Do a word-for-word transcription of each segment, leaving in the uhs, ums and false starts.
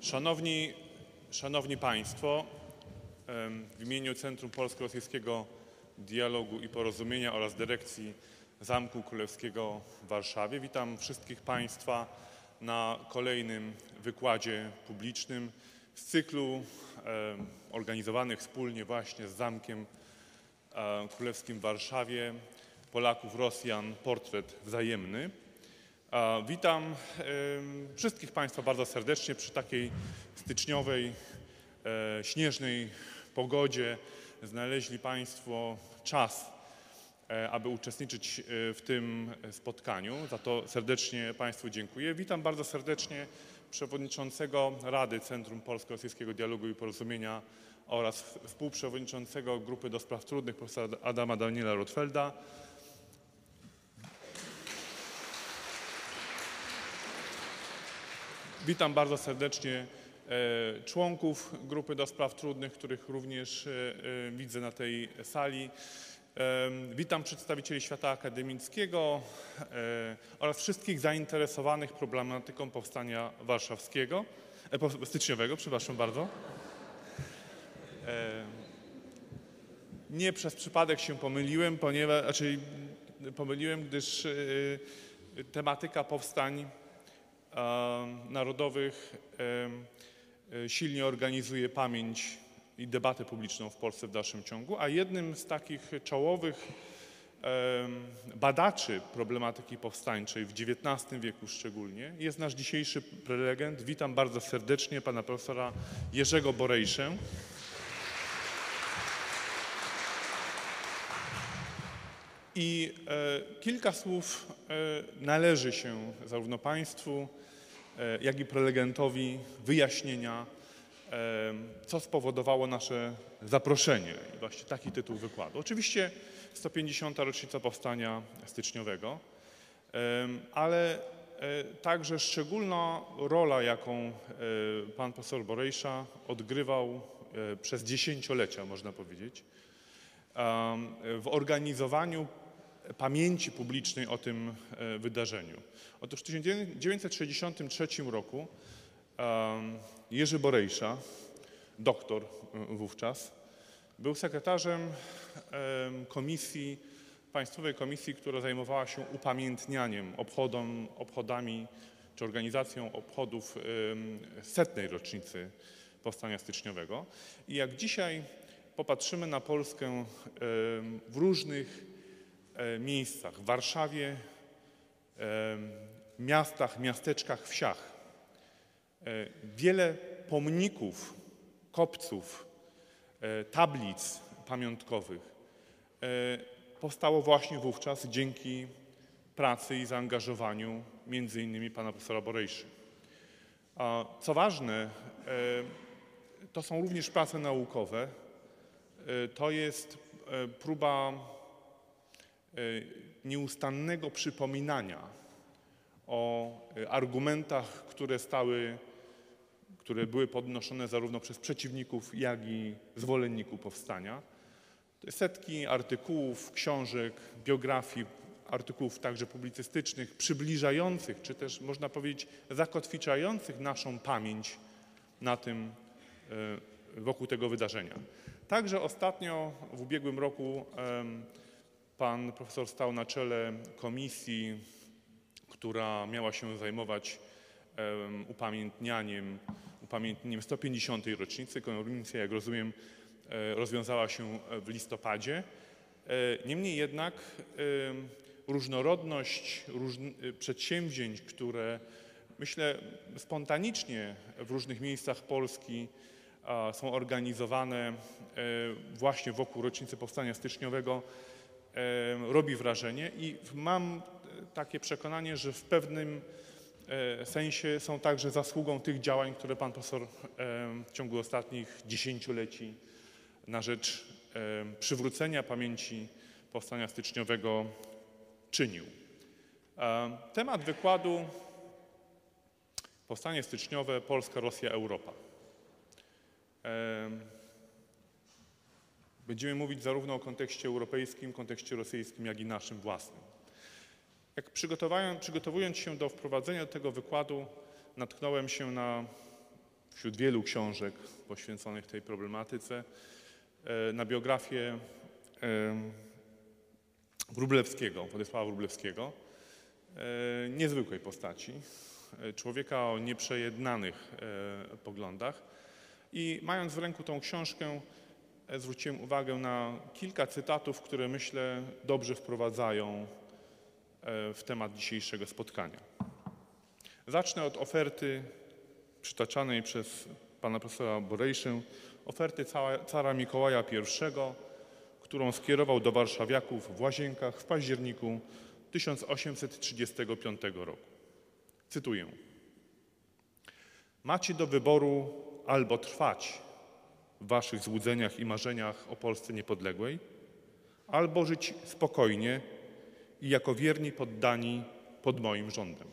Szanowni, Szanowni Państwo, w imieniu Centrum Polsko-Rosyjskiego Dialogu i Porozumienia oraz Dyrekcji Zamku Królewskiego w Warszawie witam wszystkich Państwa na kolejnym wykładzie publicznym z cyklu organizowanych wspólnie właśnie z Zamkiem Królewskim w Warszawie Polaków, Rosjan, portret wzajemny. Witam wszystkich Państwa bardzo serdecznie przy takiej styczniowej, śnieżnej pogodzie. Znaleźli Państwo czas, aby uczestniczyć w tym spotkaniu. Za to serdecznie Państwu dziękuję. Witam bardzo serdecznie przewodniczącego Rady Centrum Polsko-Rosyjskiego Dialogu i Porozumienia oraz współprzewodniczącego Grupy do Spraw Trudnych profesora Adama Daniela Rotfelda. Witam bardzo serdecznie członków Grupy do Spraw Trudnych, których również widzę na tej sali. Witam przedstawicieli świata akademickiego oraz wszystkich zainteresowanych problematyką powstania warszawskiego, styczniowego, przepraszam bardzo. Nie przez przypadek się pomyliłem, ponieważ, znaczy pomyliłem, gdyż tematyka powstań narodowych silnie organizuje pamięć i debatę publiczną w Polsce w dalszym ciągu, a jednym z takich czołowych badaczy problematyki powstańczej w dziewiętnastym wieku szczególnie jest nasz dzisiejszy prelegent. Witam bardzo serdecznie pana profesora Jerzego Borejszę. I e, kilka słów e, należy się zarówno Państwu, e, jak i prelegentowi wyjaśnienia, e, co spowodowało nasze zaproszenie. I właśnie taki tytuł wykładu. Oczywiście sto pięćdziesiąta rocznica powstania styczniowego, e, ale e, także szczególna rola, jaką e, pan profesor Borejsza odgrywał e, przez dziesięciolecia, można powiedzieć, e, w organizowaniu pamięci publicznej o tym wydarzeniu. Otóż w tysiąc dziewięćset sześćdziesiątym trzecim roku Jerzy Borejsza, doktor wówczas, był sekretarzem komisji, Państwowej Komisji, która zajmowała się upamiętnianiem, obchodom, obchodami czy organizacją obchodów setnej rocznicy powstania styczniowego. I jak dzisiaj popatrzymy na Polskę w różnych miejscach, w Warszawie, miastach, miasteczkach, wsiach. Wiele pomników, kopców, tablic pamiątkowych powstało właśnie wówczas dzięki pracy i zaangażowaniu między innymi pana profesora Borejszy. Co ważne, to są również prace naukowe. To jest próba nieustannego przypominania o argumentach, które stały, które były podnoszone zarówno przez przeciwników, jak i zwolenników powstania. Setki artykułów, książek, biografii, artykułów także publicystycznych, przybliżających, czy też można powiedzieć zakotwiczających naszą pamięć na tym, wokół tego wydarzenia. Także ostatnio w ubiegłym roku pan profesor stał na czele komisji, która miała się zajmować um, upamiętnianiem, upamiętnieniem sto pięćdziesiątej rocznicy. Komisja, jak rozumiem, e, rozwiązała się w listopadzie. E, niemniej jednak e, różnorodność różn przedsięwzięć, które myślę spontanicznie w różnych miejscach Polski a, są organizowane e, właśnie wokół rocznicy powstania styczniowego, robi wrażenie i mam takie przekonanie, że w pewnym sensie są także zasługą tych działań, które pan profesor w ciągu ostatnich dziesięcioleci na rzecz przywrócenia pamięci powstania styczniowego czynił. Temat wykładu: powstanie styczniowe, Polska, Rosja, Europa. Będziemy mówić zarówno o kontekście europejskim, kontekście rosyjskim, jak i naszym własnym. Jak przygotowując się do wprowadzenia do tego wykładu, natknąłem się na wśród wielu książek poświęconych tej problematyce na biografię Wróblewskiego, Władysława Wróblewskiego, niezwykłej postaci, człowieka o nieprzejednanych poglądach. I mając w ręku tą książkę, zwróciłem uwagę na kilka cytatów, które myślę dobrze wprowadzają w temat dzisiejszego spotkania. Zacznę od oferty przytaczanej przez pana profesora Borejszę, oferty cara Mikołaja pierwszego, którą skierował do warszawiaków w Łazienkach w październiku tysiąc osiemset trzydziestego piątego roku. Cytuję. Macie do wyboru albo trwać w waszych złudzeniach i marzeniach o Polsce niepodległej, albo żyć spokojnie i jako wierni poddani pod moim rządem.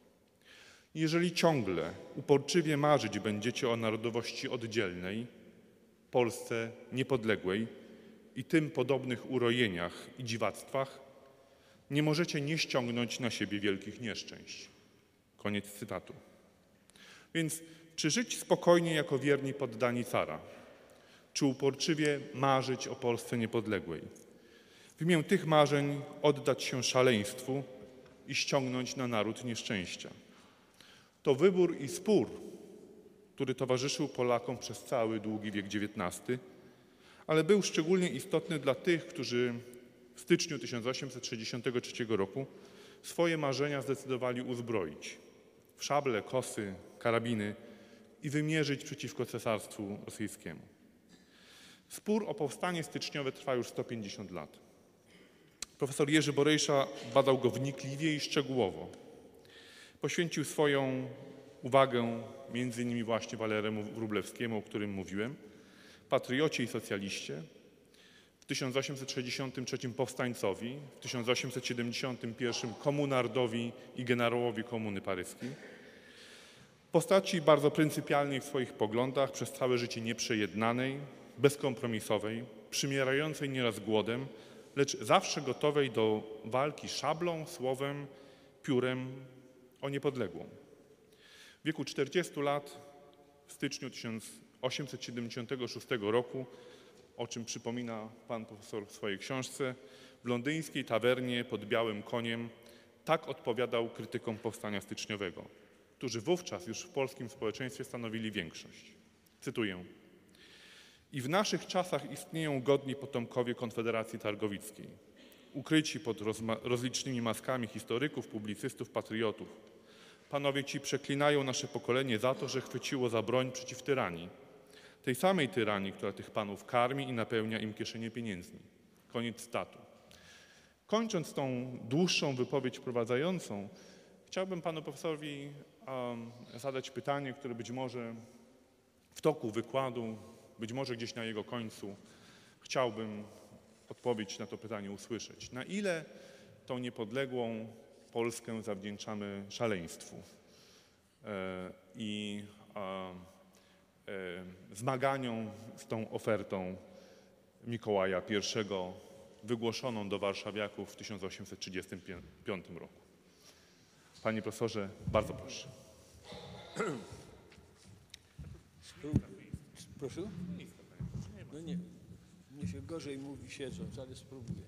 Jeżeli ciągle uporczywie marzyć będziecie o narodowości oddzielnej, Polsce niepodległej i tym podobnych urojeniach i dziwactwach, nie możecie nie ściągnąć na siebie wielkich nieszczęść. Koniec cytatu. Więc czy żyć spokojnie jako wierni poddani cara? Czy uporczywie marzyć o Polsce niepodległej? W imię tych marzeń oddać się szaleństwu i ściągnąć na naród nieszczęścia. To wybór i spór, który towarzyszył Polakom przez cały długi wiek dziewiętnasty, ale był szczególnie istotny dla tych, którzy w styczniu tysiąc osiemset sześćdziesiątego trzeciego roku swoje marzenia zdecydowali uzbroić w szable, kosy, karabiny i wymierzyć przeciwko cesarstwu rosyjskiemu. Spór o powstanie styczniowe trwa już sto pięćdziesiąt lat. Profesor Jerzy Borejsza badał go wnikliwie i szczegółowo. Poświęcił swoją uwagę między innymi właśnie Waleremu Wróblewskiemu, o którym mówiłem, patriocie i socjaliście, w tysiąc osiemset sześćdziesiątym trzecim powstańcowi, w tysiąc osiemset siedemdziesiątym pierwszym komunardowi i generałowi Komuny Paryskiej. Postaci bardzo pryncypialnej w swoich poglądach, przez całe życie nieprzejednanej, bezkompromisowej, przymierającej nieraz głodem, lecz zawsze gotowej do walki szablą, słowem, piórem o niepodległą. W wieku czterdziestu lat, w styczniu tysiąc osiemset siedemdziesiątego szóstego roku, o czym przypomina pan profesor w swojej książce, w londyńskiej tawernie pod Białym Koniem tak odpowiadał krytykom powstania styczniowego, którzy wówczas już w polskim społeczeństwie stanowili większość. Cytuję. I w naszych czasach istnieją godni potomkowie Konfederacji Targowickiej, ukryci pod rozlicznymi maskami historyków, publicystów, patriotów. Panowie ci przeklinają nasze pokolenie za to, że chwyciło za broń przeciw tyranii. Tej samej tyranii, która tych panów karmi i napełnia im kieszenie pieniędzmi. Koniec cytatu. Kończąc tą dłuższą wypowiedź wprowadzającą, chciałbym panu profesorowi um, zadać pytanie, które być może w toku wykładu, być może gdzieś na jego końcu chciałbym odpowiedź na to pytanie usłyszeć. Na ile tą niepodległą Polskę zawdzięczamy szaleństwu e, i e, e, zmaganiom z tą ofertą Mikołaja pierwszego wygłoszoną do warszawiaków w tysiąc osiemset trzydziestym piątym roku? Panie profesorze, bardzo proszę. Proszę? No nie, mnie się gorzej mówi siedząc, ale spróbuję.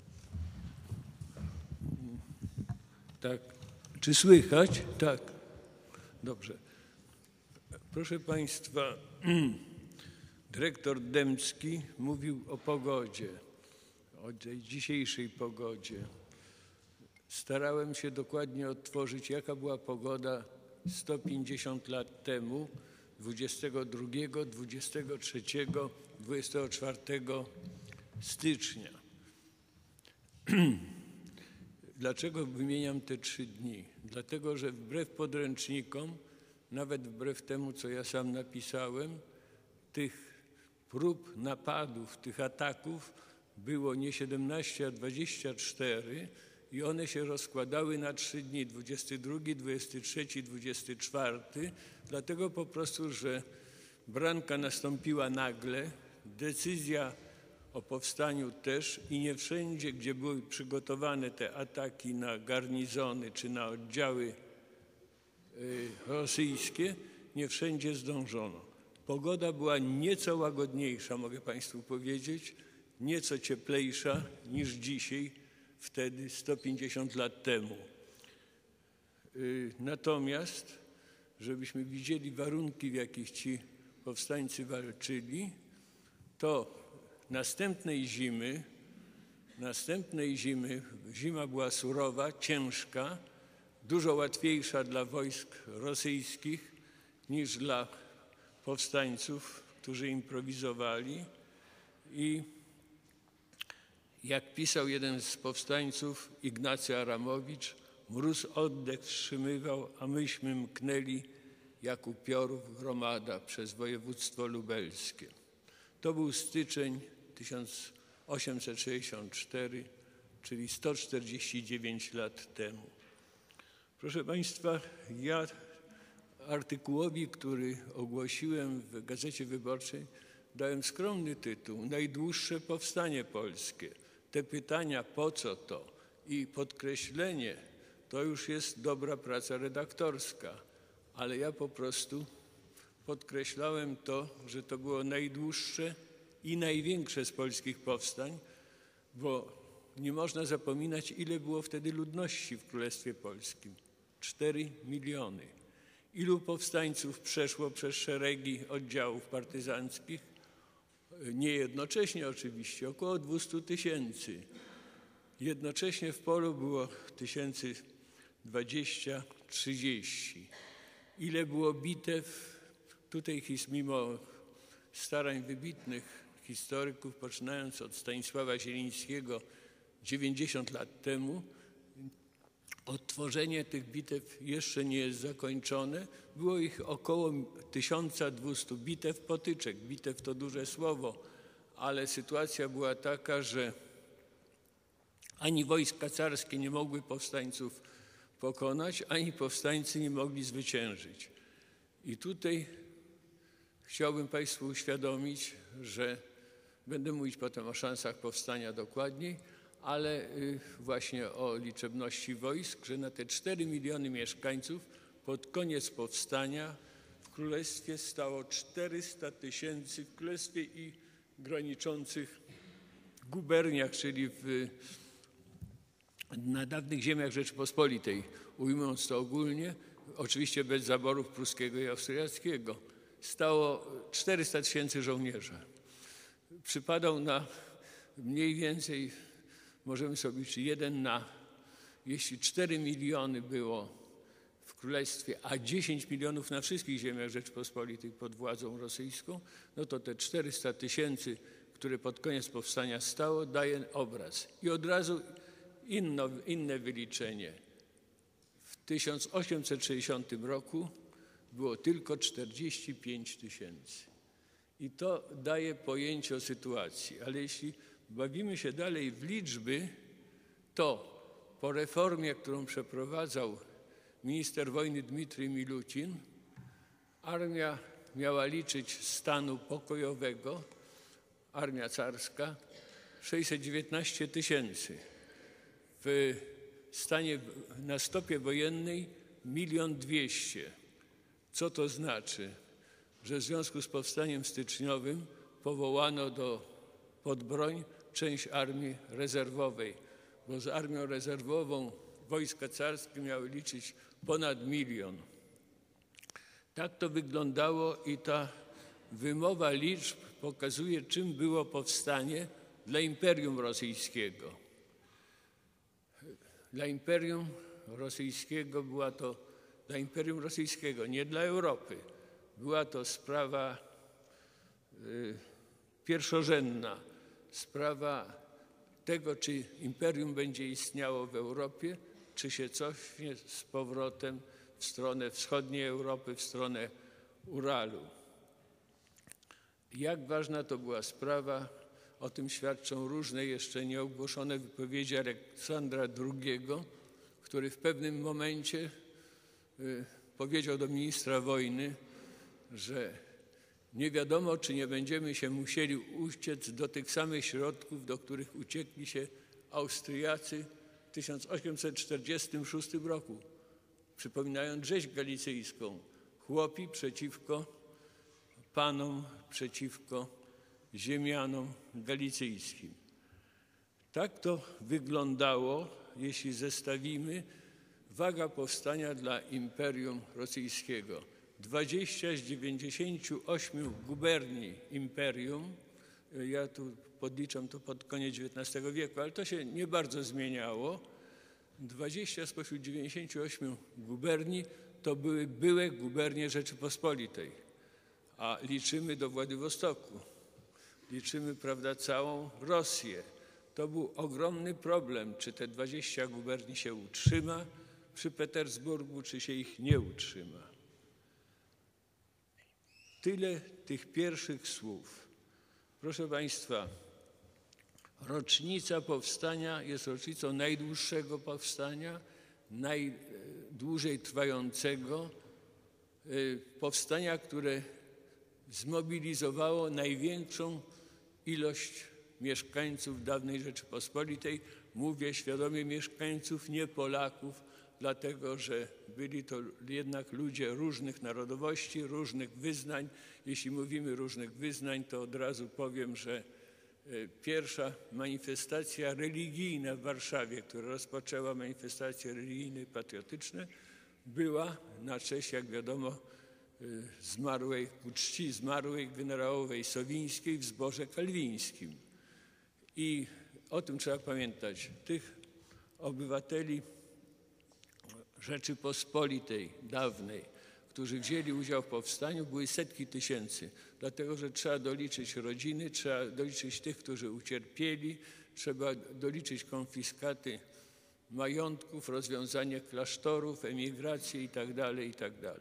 Tak. Czy słychać? Tak. Dobrze. Proszę państwa, dyrektor Dębski mówił o pogodzie, o tej dzisiejszej pogodzie. Starałem się dokładnie odtworzyć, jaka była pogoda sto pięćdziesiąt lat temu, dwudziestego drugiego, dwudziestego trzeciego, dwudziestego czwartego stycznia. Dlaczego wymieniam te trzy dni? Dlatego, że wbrew podręcznikom, nawet wbrew temu, co ja sam napisałem, tych prób napadów, tych ataków było nie siedemnaście, a dwadzieścia cztery i one się rozkładały na trzy dni, dwudziesty drugi, dwudziesty trzeci, dwudziesty czwarty, dlatego po prostu, że branka nastąpiła nagle, decyzja o powstaniu też i nie wszędzie, gdzie były przygotowane te ataki na garnizony czy na oddziały rosyjskie, nie wszędzie zdążono. Pogoda była nieco łagodniejsza, mogę Państwu powiedzieć, nieco cieplejsza niż dzisiaj, wtedy sto pięćdziesiąt lat temu. Natomiast, żebyśmy widzieli warunki, w jakich ci powstańcy walczyli, to następnej zimy, następnej zimy, zima była surowa, ciężka, dużo łatwiejsza dla wojsk rosyjskich niż dla powstańców, którzy improwizowali. I jak pisał jeden z powstańców, Ignacy Aramowicz, mróz oddech wstrzymywał, a myśmy mknęli jak upiorów gromada przez województwo lubelskie. To był styczeń tysiąc osiemset sześćdziesiąty czwarty, czyli sto czterdzieści dziewięć lat temu. Proszę Państwa, ja artykułowi, który ogłosiłem w Gazecie Wyborczej, dałem skromny tytuł „Najdłuższe powstanie polskie”. Te pytania, po co to i podkreślenie, to już jest dobra praca redaktorska, ale ja po prostu podkreślałem to, że to było najdłuższe i największe z polskich powstań, bo nie można zapominać, ile było wtedy ludności w Królestwie Polskim. Cztery miliony. Ilu powstańców przeszło przez szeregi oddziałów partyzanckich? Nie jednocześnie oczywiście, około dwustu tysięcy. Jednocześnie w polu było tysięcy dwadzieścia, trzydzieści. Ile było bitew? Tutaj mimo starań wybitnych historyków, poczynając od Stanisława Zielińskiego dziewięćdziesiąt lat temu, odtworzenie tych bitew jeszcze nie jest zakończone. Było ich około tysiąc dwieście bitew, potyczek. Bitew to duże słowo, ale sytuacja była taka, że ani wojska carskie nie mogły powstańców pokonać, ani powstańcy nie mogli zwyciężyć. I tutaj chciałbym Państwu uświadomić, że będę mówić potem o szansach powstania dokładniej, ale właśnie o liczebności wojsk, że na te cztery miliony mieszkańców pod koniec powstania w Królestwie stało czterysta tysięcy, w Królestwie i graniczących guberniach, czyli w, na dawnych ziemiach Rzeczypospolitej, ujmując to ogólnie, oczywiście bez zaborów pruskiego i austriackiego, stało czterysta tysięcy żołnierzy. Przypadał na mniej więcej, możemy sobie liczyć, jeden na, jeśli cztery miliony było w Królestwie, a dziesięć milionów na wszystkich ziemiach Rzeczypospolitej pod władzą rosyjską, no to te czterysta tysięcy, które pod koniec powstania stało, daje obraz. I od razu inno, inne wyliczenie. W tysiąc osiemset sześćdziesiątym roku było tylko czterdzieści pięć tysięcy. I to daje pojęcie o sytuacji. Ale jeśli bawimy się dalej w liczby, to po reformie, którą przeprowadzał minister wojny Dmitrij Milutin, armia miała liczyć stanu pokojowego, armia carska, sześćset dziewiętnaście tysięcy. W stanie, na stopie wojennej milion dwieście. Co to znaczy? Że w związku z powstaniem styczniowym powołano do pod broń część armii rezerwowej, bo z armią rezerwową wojska carskie miały liczyć ponad milion. Tak to wyglądało i ta wymowa liczb pokazuje, czym było powstanie dla Imperium Rosyjskiego. Dla Imperium Rosyjskiego była to, dla Imperium Rosyjskiego, nie dla Europy, była to sprawa y, pierwszorzędna, sprawa tego, czy imperium będzie istniało w Europie, czy się cofnie z powrotem w stronę wschodniej Europy, w stronę Uralu. Jak ważna to była sprawa, o tym świadczą różne jeszcze nieogłoszone wypowiedzi Aleksandra drugiego, który w pewnym momencie y, powiedział do ministra wojny, że nie wiadomo, czy nie będziemy się musieli uciec do tych samych środków, do których uciekli się Austriacy w tysiąc osiemset czterdziestym szóstym roku, przypominając rzeź galicyjską. Chłopi przeciwko panom przeciwko ziemianom galicyjskim. Tak to wyglądało, jeśli zestawimy waga powstania dla Imperium Rosyjskiego. dwadzieścia z dziewięćdziesięciu ośmiu guberni imperium, ja tu podliczam to pod koniec dziewiętnastego wieku, ale to się nie bardzo zmieniało. dwadzieścia spośród dziewięćdziesięciu ośmiu guberni to były byłe gubernie Rzeczypospolitej, a liczymy do Władywostoku, liczymy, prawda, całą Rosję. To był ogromny problem, czy te dwadzieścia guberni się utrzyma przy Petersburgu, czy się ich nie utrzyma. Tyle tych pierwszych słów. Proszę Państwa, rocznica powstania jest rocznicą najdłuższego powstania, najdłużej trwającego powstania, które zmobilizowało największą ilość mieszkańców dawnej Rzeczypospolitej. Mówię świadomie mieszkańców, nie Polaków, dlatego że byli to jednak ludzie różnych narodowości, różnych wyznań. Jeśli mówimy różnych wyznań, to od razu powiem, że pierwsza manifestacja religijna w Warszawie, która rozpoczęła manifestacje religijne i patriotyczne, była na cześć, jak wiadomo, zmarłej, ku czci zmarłej generałowej Sowińskiej w zborze kalwińskim. I o tym trzeba pamiętać. Tych obywateli Rzeczypospolitej dawnej, którzy wzięli udział w powstaniu, były setki tysięcy, dlatego że trzeba doliczyć rodziny, trzeba doliczyć tych, którzy ucierpieli, trzeba doliczyć konfiskaty majątków, rozwiązanie klasztorów, emigrację itd., itd.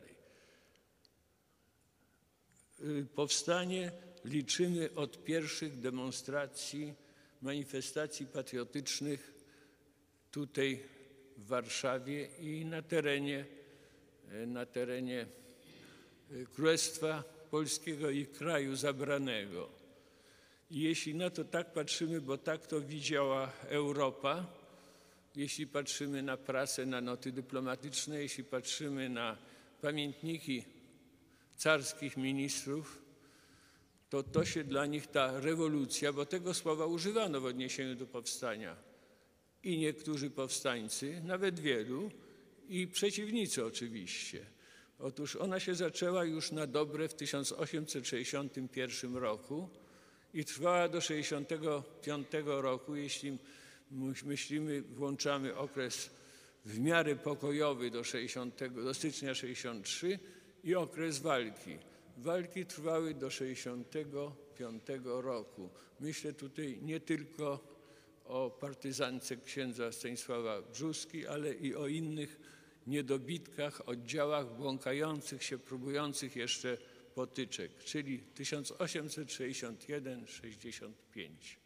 Powstanie liczymy od pierwszych demonstracji, manifestacji patriotycznych tutaj w Warszawie i na terenie, na terenie Królestwa Polskiego i kraju zabranego. I jeśli na to tak patrzymy, bo tak to widziała Europa, jeśli patrzymy na prasę, na noty dyplomatyczne, jeśli patrzymy na pamiętniki carskich ministrów, to to się dla nich ta rewolucja, bo tego słowa używano w odniesieniu do powstania. I niektórzy powstańcy, nawet wielu, i przeciwnicy oczywiście. Otóż ona się zaczęła już na dobre w tysiąc osiemset sześćdziesiątym pierwszym roku i trwała do sześćdziesiątego piątego roku, jeśli myślimy, włączamy okres w miarę pokojowy do, do stycznia sześćdziesiątego trzeciego i okres walki. Walki trwały do sześćdziesiątego piątego roku. Myślę tutaj nie tylko o partyzance księdza Stanisława Brzóski, ale i o innych niedobitkach, oddziałach błąkających się, próbujących jeszcze potyczek, czyli tysiąc osiemset sześćdziesiąty pierwszy do sześćdziesiątego piątego.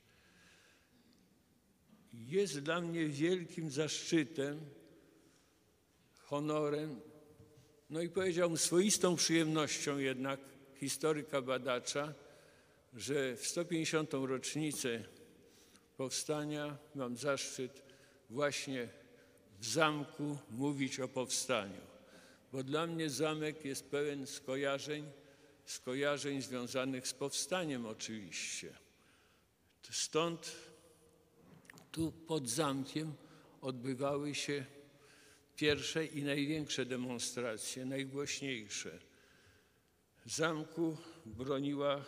Jest dla mnie wielkim zaszczytem, honorem, no i powiedziałbym swoistą przyjemnością jednak historyka, badacza, że w sto pięćdziesiątą rocznicę powstania mam zaszczyt właśnie w zamku mówić o powstaniu. Bo dla mnie zamek jest pełen skojarzeń, skojarzeń związanych z powstaniem oczywiście. Stąd tu pod zamkiem odbywały się pierwsze i największe demonstracje, najgłośniejsze. Zamku broniła,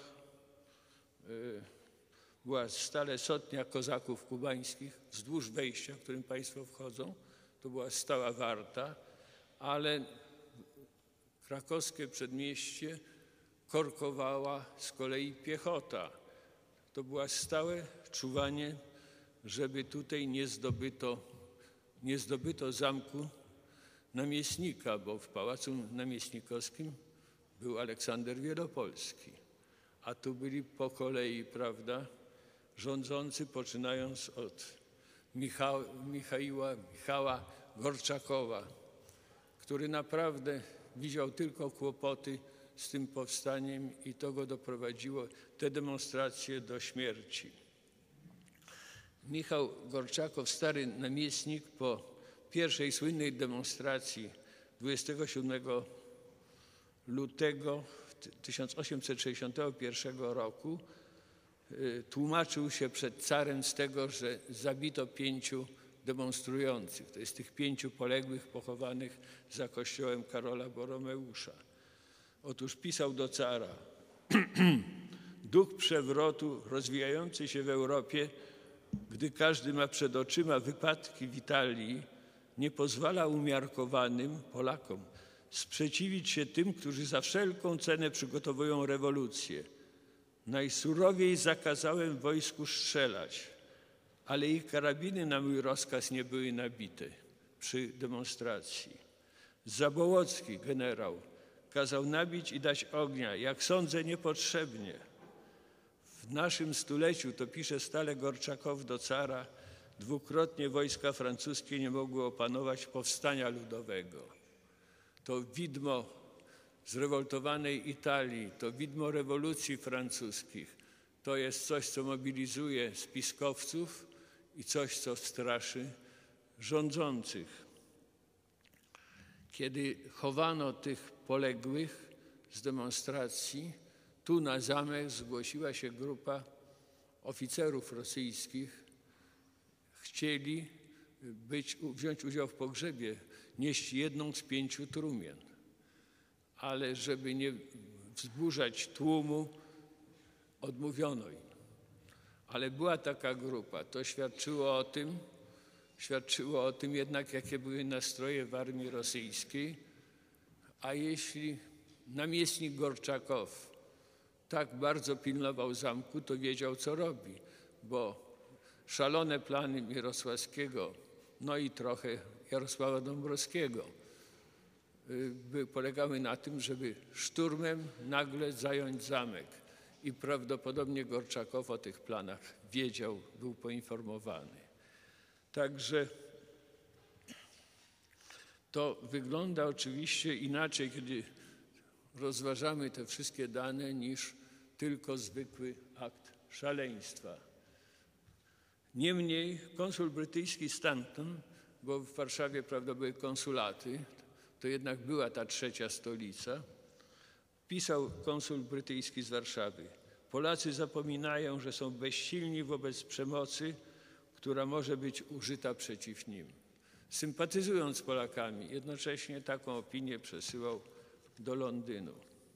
była stale sotnia kozaków kubańskich wzdłuż wejścia, w którym państwo wchodzą. To była stała warta, ale krakowskie przedmieście korkowała z kolei piechota. To było stałe czuwanie, żeby tutaj nie zdobyto, nie zdobyto zamku namiestnika, bo w Pałacu Namiestnikowskim był Aleksander Wielopolski, a tu byli po kolei, prawda, rządzący, poczynając od Michał, Michaiła, Michała Gorczakowa, który naprawdę widział tylko kłopoty z tym powstaniem i to go doprowadziło, te demonstracje, do śmierci. Michał Gorczakow, stary namiestnik, po pierwszej słynnej demonstracji dwudziestego siódmego lutego tysiąc osiemset sześćdziesiątego pierwszego roku tłumaczył się przed carem z tego, że zabito pięciu demonstrujących. To jest tych pięciu poległych pochowanych za kościołem Karola Boromeusza. Otóż pisał do cara: duch przewrotu rozwijający się w Europie, gdy każdy ma przed oczyma wypadki w Italii, nie pozwala umiarkowanym Polakom sprzeciwić się tym, którzy za wszelką cenę przygotowują rewolucję. Najsurowiej zakazałem wojsku strzelać, ale ich karabiny na mój rozkaz nie były nabite przy demonstracji. Zabołocki, generał, kazał nabić i dać ognia, jak sądzę, niepotrzebnie. W naszym stuleciu, to pisze stale Gorczakow do cara, dwukrotnie wojska francuskie nie mogły opanować powstania ludowego. To widmo zrewoltowanej Italii, to widmo rewolucji francuskich, to jest coś, co mobilizuje spiskowców i coś, co straszy rządzących. Kiedy chowano tych poległych z demonstracji, tu na zamek zgłosiła się grupa oficerów rosyjskich. Chcieli być, wziąć udział w pogrzebie, nieść jedną z pięciu trumien. Ale żeby nie wzburzać tłumu, odmówiono im. Ale była taka grupa. To świadczyło o tym, świadczyło o tym jednak, jakie były nastroje w armii rosyjskiej. A jeśli namiestnik Gorczakow tak bardzo pilnował zamku, to wiedział, co robi, bo szalone plany Mirosławskiego, no i trochę Jarosława Dąbrowskiego by polegały na tym, żeby szturmem nagle zająć zamek. I prawdopodobnie Gorczakow o tych planach wiedział, był poinformowany. Także to wygląda oczywiście inaczej, kiedy rozważamy te wszystkie dane, niż tylko zwykły akt szaleństwa. Niemniej konsul brytyjski Stanton, bo w Warszawie, prawda, były konsulaty, to jednak była ta trzecia stolica, pisał konsul brytyjski z Warszawy: Polacy zapominają, że są bezsilni wobec przemocy, która może być użyta przeciw nim. Sympatyzując z Polakami, jednocześnie taką opinię przesyłał do Londynu.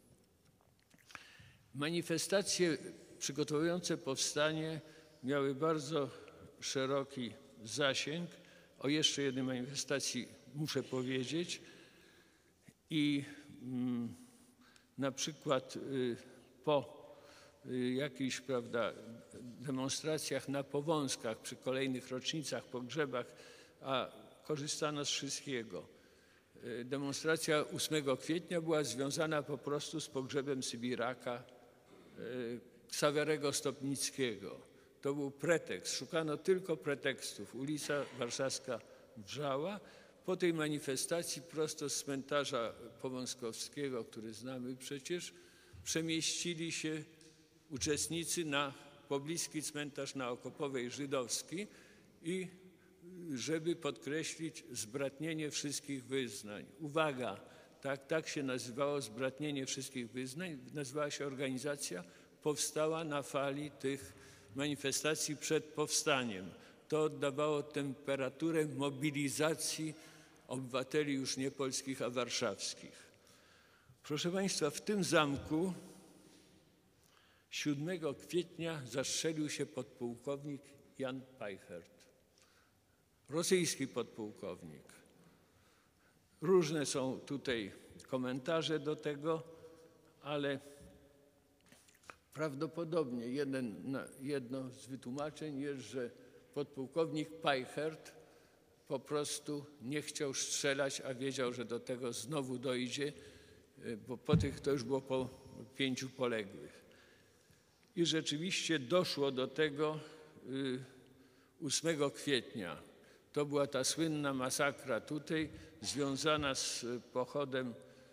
Manifestacje przygotowujące powstanie miały bardzo szeroki zasięg. O jeszcze jednej manifestacji muszę powiedzieć. I mm, na przykład y, po y, jakichś, prawda, demonstracjach na Powązkach przy kolejnych rocznicach, pogrzebach, a korzystano z wszystkiego. Y, demonstracja ósmego kwietnia była związana po prostu z pogrzebem Sybiraka y, Ksawerego Stopnickiego. To był pretekst, szukano tylko pretekstów. Ulica Warszawska wrzała. Po tej manifestacji prosto z cmentarza Powązkowskiego, który znamy przecież, przemieścili się uczestnicy na pobliski cmentarz na Okopowej Żydowski i żeby podkreślić zbratnienie wszystkich wyznań. Uwaga, tak, tak się nazywało zbratnienie wszystkich wyznań, nazywała się organizacja, powstała na fali tych manifestacji przed powstaniem. To oddawało temperaturę mobilizacji obywateli już nie polskich, a warszawskich. Proszę Państwa, w tym zamku siódmego kwietnia zastrzelił się podpułkownik Jan Peichert, rosyjski podpułkownik. Różne są tutaj komentarze do tego, ale prawdopodobnie jeden, jedno z wytłumaczeń jest, że podpułkownik Peichert po prostu nie chciał strzelać, a wiedział, że do tego znowu dojdzie, bo po tych to już było po pięciu poległych. I rzeczywiście doszło do tego ósmego kwietnia. To była ta słynna masakra tutaj, związana z pochodem,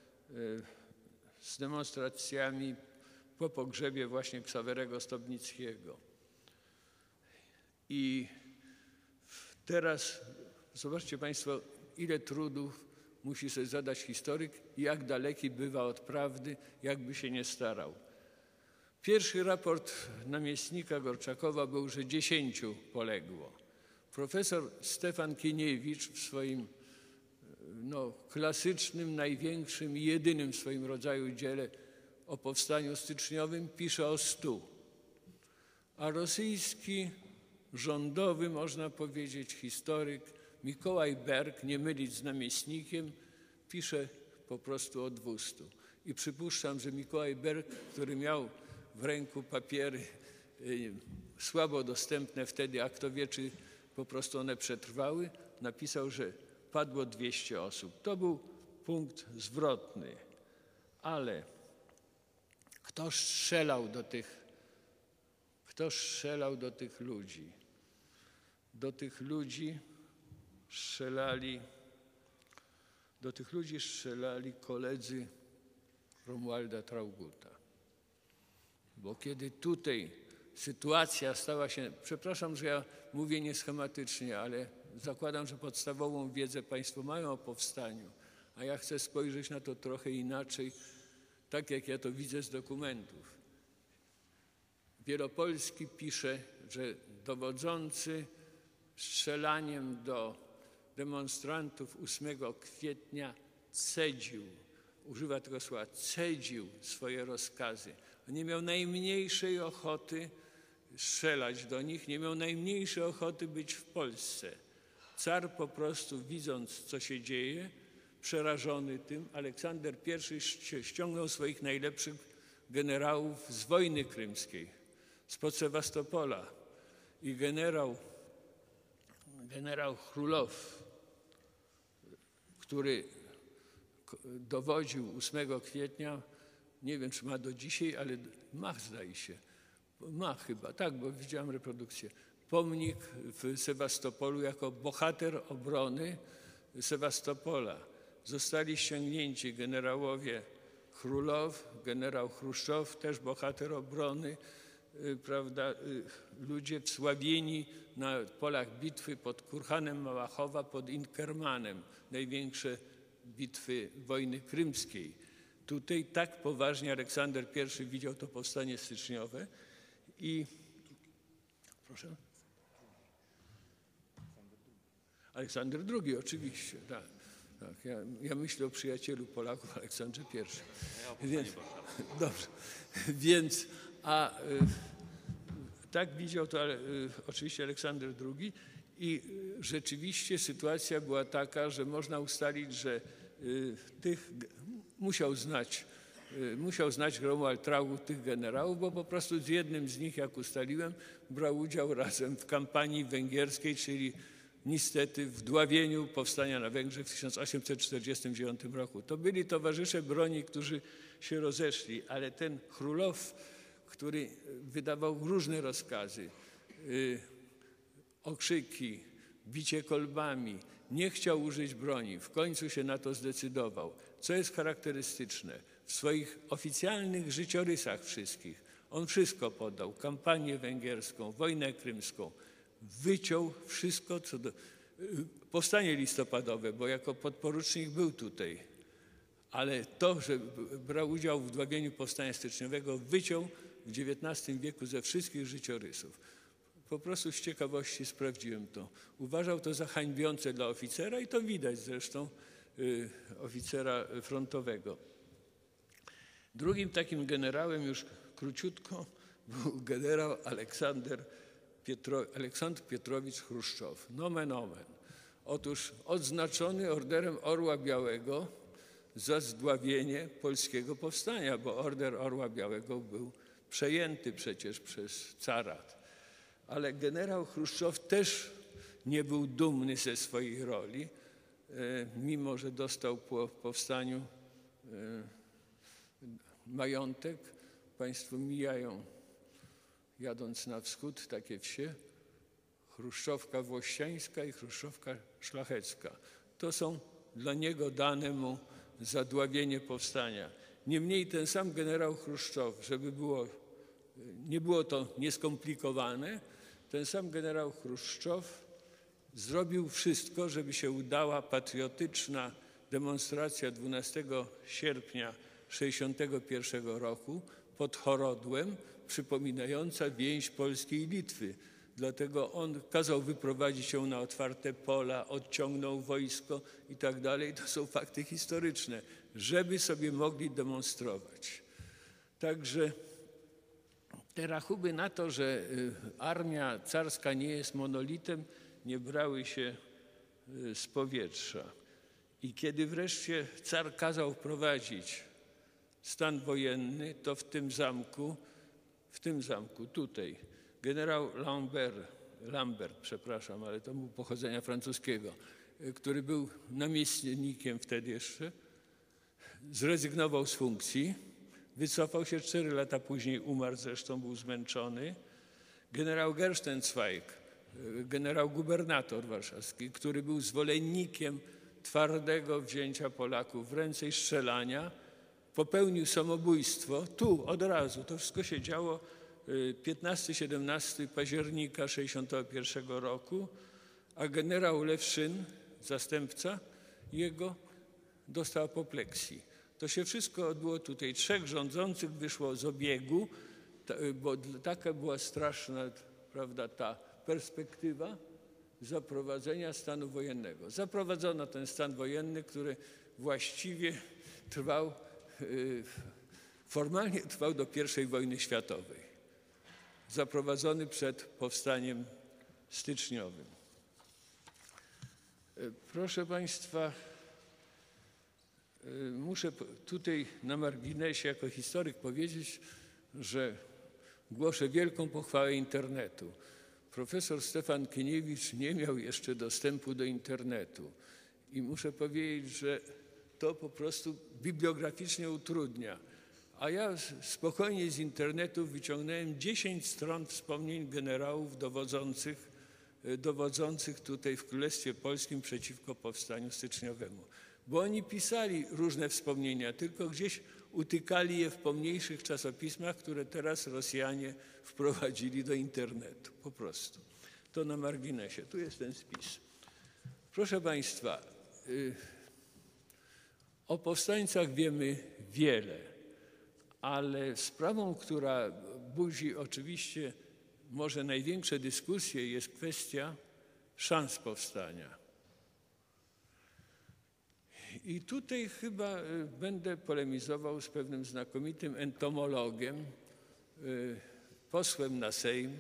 z demonstracjami po pogrzebie właśnie Ksawerego Stopnickiego. I teraz zobaczcie Państwo, ile trudów musi sobie zadać historyk, jak daleki bywa od prawdy, jakby się nie starał. Pierwszy raport namiestnika Gorczakowa był, że dziesięciu poległo. Profesor Stefan Kieniewicz w swoim no, klasycznym, największym i jedynym w swoim rodzaju dziele o powstaniu styczniowym pisze o stu. A rosyjski, rządowy, można powiedzieć, historyk Mikołaj Berg, nie mylić z namiestnikiem, pisze po prostu o dwustu. I przypuszczam, że Mikołaj Berg, który miał w ręku papiery y, słabo dostępne wtedy, a kto wie, czy po prostu one przetrwały, napisał, że padło dwieście osób. To był punkt zwrotny. Ale kto strzelał do tych, kto strzelał do tych ludzi? Do tych ludzi strzelali, do tych ludzi strzelali koledzy Romualda Traugutta. Bo kiedy tutaj sytuacja stała się, przepraszam, że ja mówię nieschematycznie, ale zakładam, że podstawową wiedzę Państwo mają o powstaniu, a ja chcę spojrzeć na to trochę inaczej, tak jak ja to widzę z dokumentów. Wielopolski pisze, że dowodzący strzelaniem do demonstrantów ósmego kwietnia cedził, używa tego słowa, cedził swoje rozkazy. On nie miał najmniejszej ochoty strzelać do nich, nie miał najmniejszej ochoty być w Polsce. Car po prostu, widząc, co się dzieje, przerażony tym, Aleksander I ściągnął swoich najlepszych generałów z wojny krymskiej, spod Sewastopola. I generał, generał Chrulow, który dowodził ósmego kwietnia, nie wiem, czy ma do dzisiaj, ale ma, zdaje się. Ma chyba, tak, bo widziałem reprodukcję. Pomnik w Sewastopolu jako bohater obrony Sewastopola. Zostali ściągnięci generałowie Chrulow, generał Chruszczow, też bohater obrony, prawda, ludzie wsławieni na polach bitwy pod Kurhanem Małachowa, pod Inkermanem, największe bitwy wojny krymskiej. Tutaj tak poważnie Aleksander I widział to powstanie styczniowe i proszę. Aleksander drugi, oczywiście, tak. tak. Ja, ja myślę o przyjacielu Polaków, Aleksandrze I. Więc, dobrze, więc, a y, tak widział to y, oczywiście Aleksander drugi i y, rzeczywiście sytuacja była taka, że można ustalić, że y, tych musiał znać, y, musiał znać Romuald Traugott tych generałów, bo po prostu z jednym z nich, jak ustaliłem, brał udział razem w kampanii węgierskiej, czyli niestety w dławieniu powstania na Węgrzech w tysiąc osiemset czterdziestym dziewiątym roku. To byli towarzysze broni, którzy się rozeszli, ale ten Chrulow, który wydawał różne rozkazy, yy, okrzyki, bicie kolbami, nie chciał użyć broni, w końcu się na to zdecydował. Co jest charakterystyczne, w swoich oficjalnych życiorysach wszystkich, on wszystko podał, kampanię węgierską, wojnę krymską, wyciął wszystko, co do... Powstanie listopadowe, bo jako podporucznik był tutaj, ale to, że brał udział w dławieniu powstania styczniowego, wyciął w dziewiętnastym wieku ze wszystkich życiorysów. Po prostu z ciekawości sprawdziłem to. Uważał to za hańbiące dla oficera i to widać zresztą y, oficera frontowego. Drugim takim generałem, już króciutko, był generał Aleksander Pietro, Aleksandr Pietrowicz Chruszczow. Nomen omen. Otóż odznaczony Orderem Orła Białego za zdławienie polskiego powstania, bo Order Orła Białego był przejęty przecież przez carat. Ale generał Chruszczow też nie był dumny ze swojej roli, mimo że dostał po powstaniu majątek. Państwo mijają, jadąc na wschód, takie wsie, Chruszczówka Włościańska i Chruszczówka Szlachecka. To są dla niego dane mu za dławienie powstania. Niemniej ten sam generał Chruszczow, żeby było, nie było to nieskomplikowane, ten sam generał Chruszczow zrobił wszystko, żeby się udała patriotyczna demonstracja dwunastego sierpnia tysiąc dziewięćset sześćdziesiątego pierwszego roku pod Horodłem, przypominająca więź Polski i Litwy. Dlatego on kazał wyprowadzić ją na otwarte pola, odciągnął wojsko i tak dalej. To są fakty historyczne, żeby sobie mogli demonstrować. Także te rachuby na to, że armia carska nie jest monolitem, nie brały się z powietrza. I kiedy wreszcie car kazał wprowadzić stan wojenny, to w tym zamku, w tym zamku, tutaj, generał Lambert, Lambert, przepraszam, ale to był pochodzenia francuskiego, który był namiestnikiem wtedy jeszcze, zrezygnował z funkcji, wycofał się, cztery lata później umarł, zresztą był zmęczony. Generał Gerstenzweig, generał gubernator warszawski, który był zwolennikiem twardego wzięcia Polaków w ręce i strzelania, popełnił samobójstwo tu od razu. To wszystko się działo piętnastego siedemnastego października tysiąc dziewięćset sześćdziesiątego pierwszego roku, a generał Lewszyn, zastępca jego, dostał apopleksji. To się wszystko odbyło tutaj. Trzech rządzących wyszło z obiegu, bo taka była straszna, prawda, ta perspektywa zaprowadzenia stanu wojennego. Zaprowadzono ten stan wojenny, który właściwie trwał, formalnie trwał do pierwszej wojny światowej. Zaprowadzony przed powstaniem styczniowym. Proszę Państwa, muszę tutaj na marginesie jako historyk powiedzieć, że głoszę wielką pochwałę internetu. Profesor Stefan Kyniewicz nie miał jeszcze dostępu do internetu i muszę powiedzieć, że to po prostu bibliograficznie utrudnia. A ja spokojnie z internetu wyciągnąłem dziesięć stron wspomnień generałów dowodzących, dowodzących tutaj w Królestwie Polskim przeciwko powstaniu styczniowemu. Bo oni pisali różne wspomnienia, tylko gdzieś utykali je w pomniejszych czasopismach, które teraz Rosjanie wprowadzili do internetu. Po prostu. To na marginesie. Tu jest ten spis. Proszę Państwa, y, o powstańcach wiemy wiele, ale sprawą, która budzi oczywiście może największe dyskusje, jest kwestia szans powstania. I tutaj chyba będę polemizował z pewnym znakomitym entomologiem, posłem na Sejm,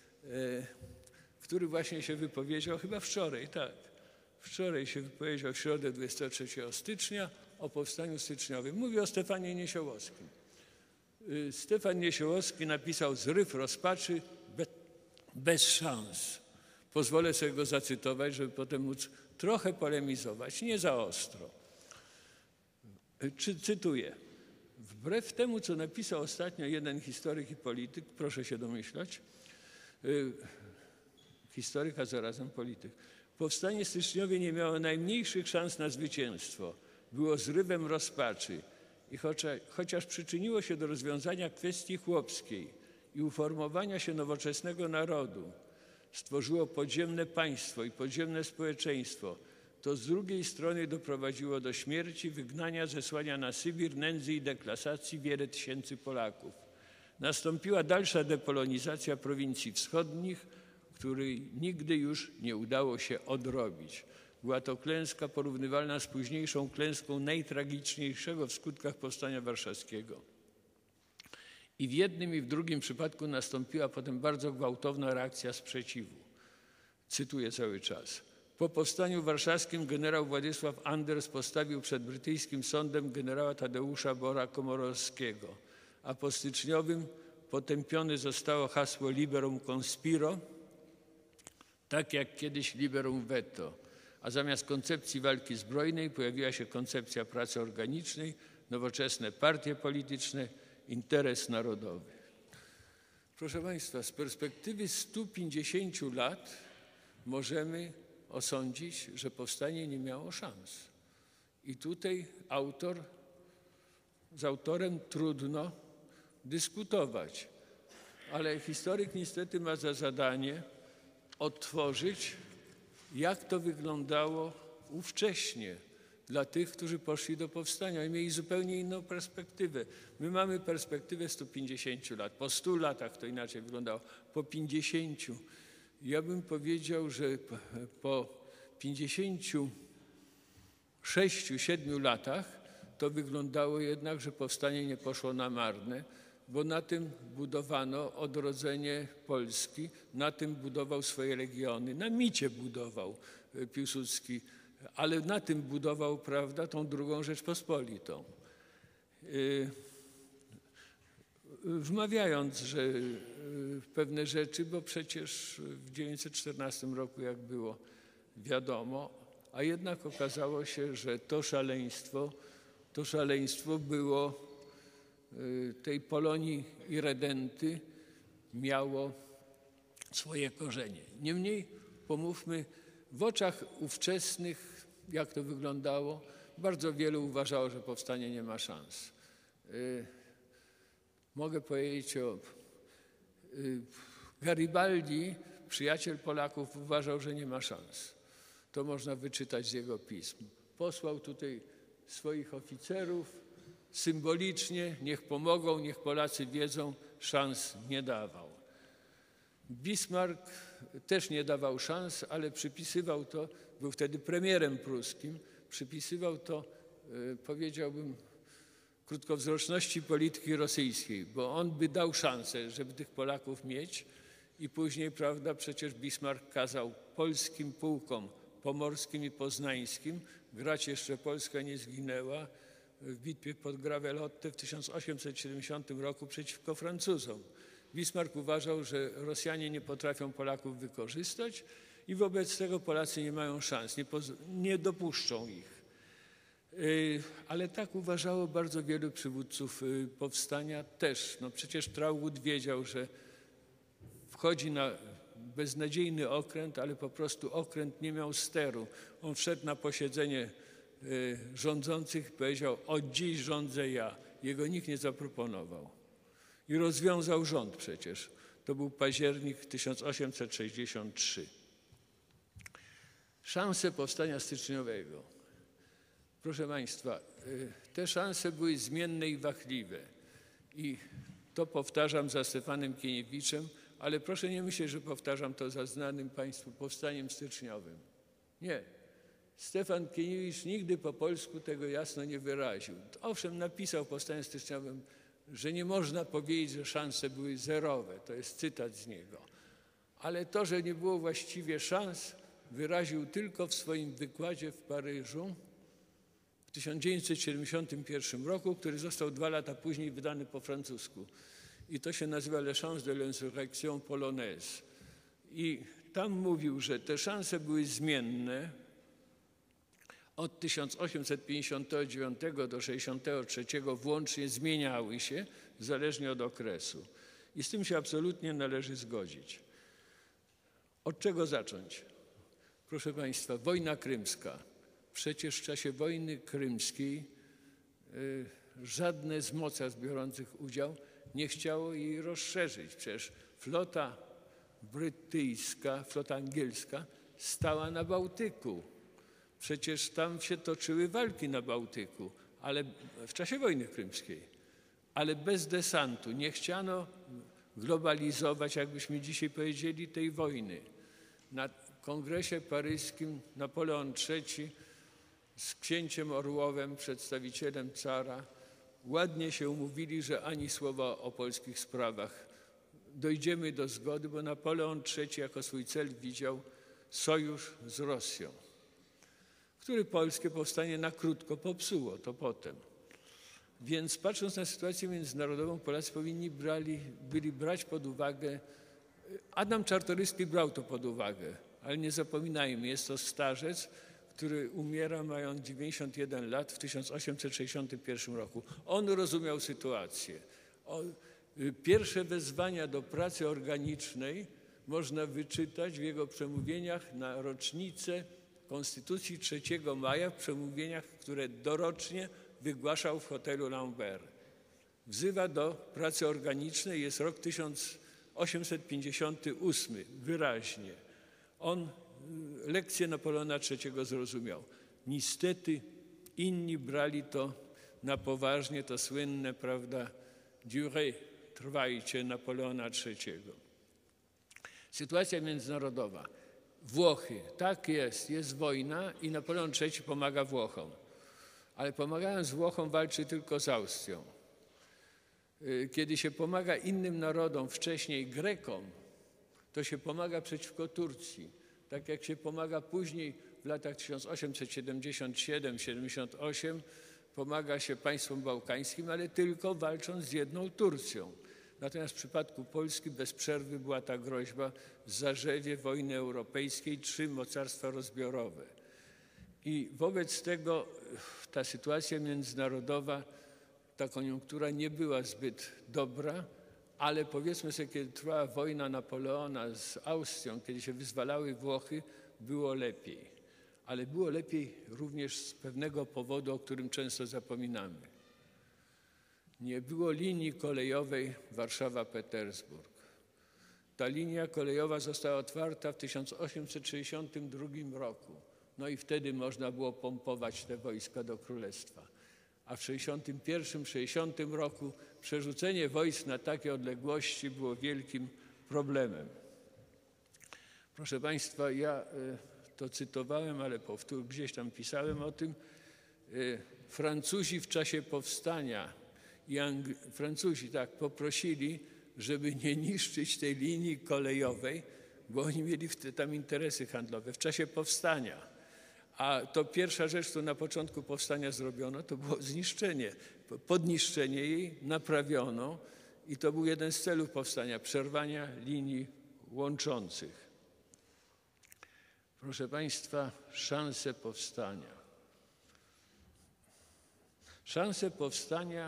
który właśnie się wypowiedział, chyba wczoraj, tak, wczoraj się wypowiedział w środę dwudziestego trzeciego stycznia o powstaniu styczniowym. Mówię o Stefanie Niesiołowskim. Stefan Niesiołowski napisał Zryw rozpaczy bez szans. Pozwolę sobie go zacytować, żeby potem móc trochę polemizować, nie za ostro. Czy, cytuję. Wbrew temu, co napisał ostatnio jeden historyk i polityk, proszę się domyślać, yy, historyk, a zarazem polityk, powstanie styczniowe nie miało najmniejszych szans na zwycięstwo. Było zrywem rozpaczy i chociaż, chociaż przyczyniło się do rozwiązania kwestii chłopskiej i uformowania się nowoczesnego narodu, stworzyło podziemne państwo i podziemne społeczeństwo, to z drugiej strony doprowadziło do śmierci, wygnania, zesłania na Sybir, nędzy i deklasacji wiele tysięcy Polaków. Nastąpiła dalsza depolonizacja prowincji wschodnich, której nigdy już nie udało się odrobić. Była to klęska porównywalna z późniejszą klęską najtragiczniejszego w skutkach powstania warszawskiego. I w jednym i w drugim przypadku nastąpiła potem bardzo gwałtowna reakcja sprzeciwu. Cytuję cały czas. Po powstaniu warszawskim generał Władysław Anders postawił przed brytyjskim sądem generała Tadeusza Bora Komorowskiego, a po styczniowym potępione zostało hasło liberum conspiro, tak jak kiedyś liberum veto, a zamiast koncepcji walki zbrojnej pojawiła się koncepcja pracy organicznej, nowoczesne partie polityczne, interes narodowy. Proszę Państwa, z perspektywy stu pięćdziesięciu lat możemy osądzić, że powstanie nie miało szans. I tutaj autor, z autorem trudno dyskutować, ale historyk niestety ma za zadanie odtworzyć, jak to wyglądało ówcześnie, dla tych, którzy poszli do powstania i mieli zupełnie inną perspektywę. My mamy perspektywę stu pięćdziesięciu lat. Po stu latach to inaczej wyglądało. Po pięćdziesięciu. Ja bym powiedział, że po pięćdziesięciu sześciu, siedmiu latach to wyglądało jednak, że powstanie nie poszło na marne, bo na tym budowano odrodzenie Polski, na tym budował swoje regiony, na micie budował Piłsudski, ale na tym budował, prawda, tą drugą Rzeczpospolitą. Wmawiając, że pewne rzeczy, bo przecież w tysiąc dziewięćset czternastym roku, jak było wiadomo, a jednak okazało się, że to szaleństwo, to szaleństwo było tej Polonii Irredenty, miało swoje korzenie. Niemniej pomówmy, w oczach ówczesnych, jak to wyglądało, bardzo wielu uważało, że powstanie nie ma szans. Mogę powiedzieć o Garibaldi, przyjaciel Polaków, uważał, że nie ma szans. To można wyczytać z jego pism. Posłał tutaj swoich oficerów, symbolicznie, niech pomogą, niech Polacy wiedzą, szans nie dawał. Bismarck też nie dawał szans, ale przypisywał to, był wtedy premierem pruskim, przypisywał to, powiedziałbym, krótkowzroczności polityki rosyjskiej, bo on by dał szansę, żeby tych Polaków mieć i później, prawda, przecież Bismarck kazał polskim pułkom pomorskim i poznańskim grać jeszcze Polska nie zginęła w bitwie pod Gravelotte w tysiąc osiemset siedemdziesiątym roku przeciwko Francuzom. Bismarck uważał, że Rosjanie nie potrafią Polaków wykorzystać i wobec tego Polacy nie mają szans, nie, nie dopuszczą ich. Ale tak uważało bardzo wielu przywódców powstania też. No przecież Traugott wiedział, że wchodzi na beznadziejny okręt, ale po prostu okręt nie miał steru. On wszedł na posiedzenie rządzących i powiedział: od dziś rządzę ja. Jego nikt nie zaproponował. I rozwiązał rząd przecież. To był październik tysiąc osiemset sześćdziesiąt trzy. Szanse powstania styczniowego. Proszę Państwa, te szanse były zmienne i wahliwe. I to powtarzam za Stefanem Kieniewiczem, ale proszę nie myśleć, że powtarzam to za znanym Państwu powstaniem styczniowym. Nie. Stefan Kieniewicz nigdy po polsku tego jasno nie wyraził. Owszem, napisał w powstaniu styczniowym, że nie można powiedzieć, że szanse były zerowe. To jest cytat z niego. Ale to, że nie było właściwie szans, wyraził tylko w swoim wykładzie w Paryżu w tysiąc dziewięćset siedemdziesiątym pierwszym roku, który został dwa lata później wydany po francusku. I to się nazywa Le Chance de l'insurrection polonaise. I tam mówił, że te szanse były zmienne. Od tysiąc osiemset pięćdziesiątego dziewiątego do sześćdziesiątego trzeciego włącznie zmieniały się, zależnie od okresu. I z tym się absolutnie należy zgodzić. Od czego zacząć? Proszę Państwa, wojna krymska. Przecież w czasie wojny krymskiej y, żadne z mocarstw biorących udział nie chciało jej rozszerzyć. Przecież flota brytyjska, flota angielska stała na Bałtyku. Przecież tam się toczyły walki na Bałtyku, ale w czasie wojny krymskiej, ale bez desantu. Nie chciano globalizować, jakbyśmy dzisiaj powiedzieli, tej wojny. Na kongresie paryskim Napoleon trzeci z księciem Orłowem, przedstawicielem cara, ładnie się umówili, że ani słowa o polskich sprawach. Dojdziemy do zgody, bo Napoleon trzeci jako swój cel widział sojusz z Rosją, który polskie powstanie na krótko popsuło, to potem. Więc patrząc na sytuację międzynarodową, Polacy powinni brali, byli brać pod uwagę, Adam Czartoryski brał to pod uwagę, ale nie zapominajmy, jest to starzec, który umiera mając dziewięćdziesiąt jeden lat w tysiąc osiemset sześćdziesiątym pierwszym roku. On rozumiał sytuację. O, pierwsze wezwania do pracy organicznej można wyczytać w jego przemówieniach na rocznicę Konstytucji trzeciego maja, w przemówieniach, które dorocznie wygłaszał w hotelu Lambert. Wzywa do pracy organicznej, jest rok tysiąc osiemset pięćdziesiąty ósmy, wyraźnie. On lekcję Napoleona trzeciego zrozumiał. Niestety inni brali to na poważnie, to słynne, prawda, durée, trwajcie Napoleona trzeciego. Sytuacja międzynarodowa. Włochy, tak jest, jest wojna i Napoleon trzeci pomaga Włochom. Ale pomagając Włochom walczy tylko z Austrią. Kiedy się pomaga innym narodom, wcześniej Grekom, to się pomaga przeciwko Turcji. Tak jak się pomaga później w latach tysiąc osiemset siedemdziesiąt siedem siedemdziesiąt osiem, pomaga się państwom bałkańskim, ale tylko walcząc z jedną Turcją. Natomiast w przypadku Polski bez przerwy była ta groźba w zarzewie wojny europejskiej, trzy mocarstwa rozbiorowe. I wobec tego ta sytuacja międzynarodowa, ta koniunktura nie była zbyt dobra, ale powiedzmy sobie, kiedy trwała wojna Napoleona z Austrią, kiedy się wyzwalały Włochy, było lepiej. Ale było lepiej również z pewnego powodu, o którym często zapominamy. Nie było linii kolejowej Warszawa-Petersburg. Ta linia kolejowa została otwarta w tysiąc osiemset sześćdziesiątym drugim roku. No i wtedy można było pompować te wojska do Królestwa. A w sześćdziesiątym pierwszym sześćdziesiątym roku przerzucenie wojsk na takie odległości było wielkim problemem. Proszę Państwa, ja to cytowałem, ale powtór, gdzieś tam pisałem o tym. Francuzi w czasie powstania i Angli- Francuzi tak poprosili, żeby nie niszczyć tej linii kolejowej, bo oni mieli tam interesy handlowe w czasie powstania. A to pierwsza rzecz, którą na początku powstania zrobiono, to było zniszczenie, podniszczenie jej, naprawiono i to był jeden z celów powstania, przerwania linii łączących. Proszę Państwa, szanse powstania. Szanse powstania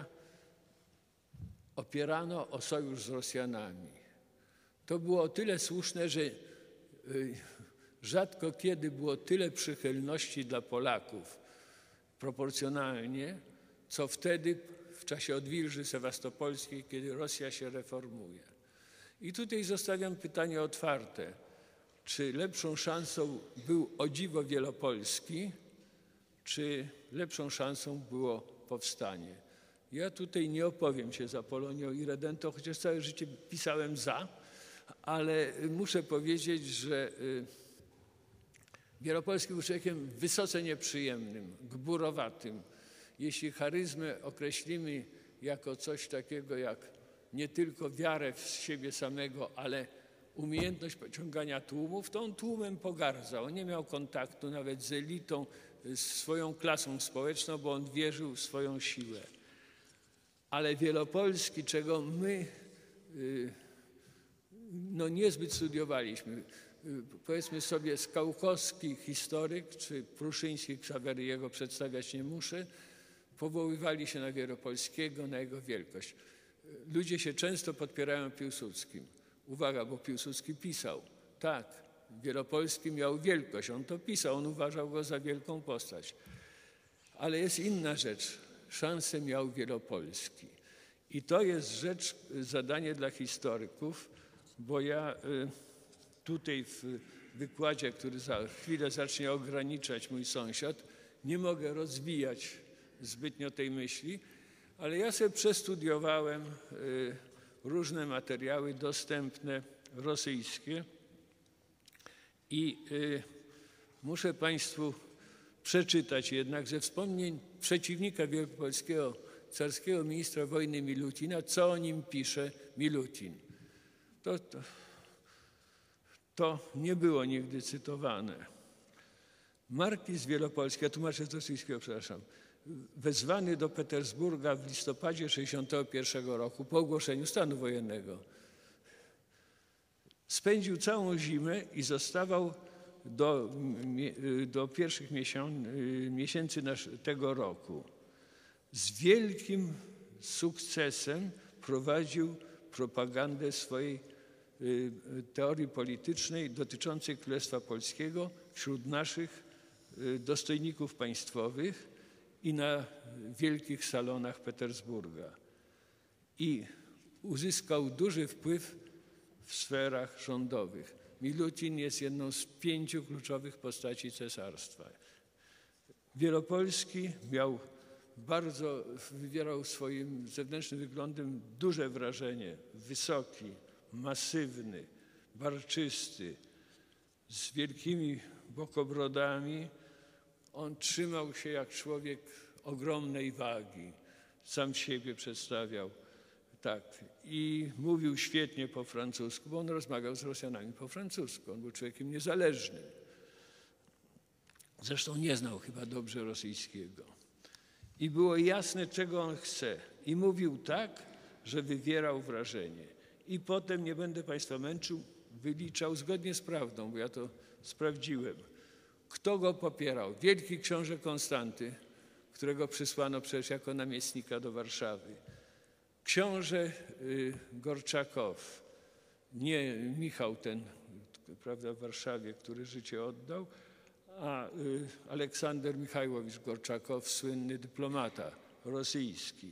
opierano o sojusz z Rosjanami. To było o tyle słuszne, że rzadko kiedy było tyle przychylności dla Polaków proporcjonalnie, co wtedy w czasie odwilży sewastopolskiej, kiedy Rosja się reformuje. I tutaj zostawiam pytanie otwarte. Czy lepszą szansą był o dziwo Wielopolski, czy lepszą szansą było powstanie? Ja tutaj nie opowiem się za Polonią i Redentą, chociaż całe życie pisałem za, ale muszę powiedzieć, że Wielopolski był człowiekiem wysoce nieprzyjemnym, gburowatym. Jeśli charyzmę określimy jako coś takiego jak nie tylko wiarę w siebie samego, ale umiejętność pociągania tłumów, to on tłumem pogardzał. On nie miał kontaktu nawet z elitą, z swoją klasą społeczną, bo on wierzył w swoją siłę. Ale Wielopolski, czego my no, niezbyt studiowaliśmy, powiedzmy sobie Skałkowski, historyk, czy Pruszyński, Ksaweryjego przedstawiać nie muszę, powoływali się na Wielopolskiego, na jego wielkość. Ludzie się często podpierają Piłsudskim. Uwaga, bo Piłsudski pisał. Tak, Wielopolski miał wielkość, on to pisał, on uważał go za wielką postać. Ale jest inna rzecz. Szansę miał Wielopolski. I to jest rzecz, zadanie dla historyków, bo ja tutaj w wykładzie, który za chwilę zacznie ograniczać mój sąsiad, nie mogę rozwijać zbytnio tej myśli, ale ja sobie przestudiowałem różne materiały dostępne rosyjskie i muszę Państwu przeczytać jednak ze wspomnień przeciwnika wielkopolskiego, carskiego ministra wojny Milutina, co o nim pisze Milutin. To, to, to nie było nigdy cytowane. Markiz Wielopolski, ja tłumaczę z rosyjskiego, przepraszam, wezwany do Petersburga w listopadzie sześćdziesiątego pierwszego roku po ogłoszeniu stanu wojennego. Spędził całą zimę i zostawał do, do pierwszych miesięcy tego roku. Z wielkim sukcesem prowadził propagandę swojej teorii politycznej dotyczącej Królestwa Polskiego wśród naszych dostojników państwowych i na wielkich salonach Petersburga. I uzyskał duży wpływ w sferach rządowych. Milutin jest jedną z pięciu kluczowych postaci cesarstwa. Wielopolski miał bardzo, wywierał swoim zewnętrznym wyglądem duże wrażenie. Wysoki, masywny, barczysty, z wielkimi bokobrodami. On trzymał się jak człowiek ogromnej wagi. Sam siebie przedstawiał tak. I mówił świetnie po francusku, bo on rozmawiał z Rosjanami po francusku. On był człowiekiem niezależnym. Zresztą nie znał chyba dobrze rosyjskiego. I było jasne, czego on chce. I mówił tak, że wywierał wrażenie. I potem, nie będę Państwa męczył, wyliczał zgodnie z prawdą, bo ja to sprawdziłem, kto go popierał. Wielki książę Konstanty, którego przysłano przecież jako namiestnika do Warszawy. Książę y, Gorczakow, nie Michał ten, prawda, w Warszawie, który życie oddał, a y, Aleksander Michajłowicz Gorczakow, słynny dyplomata rosyjski.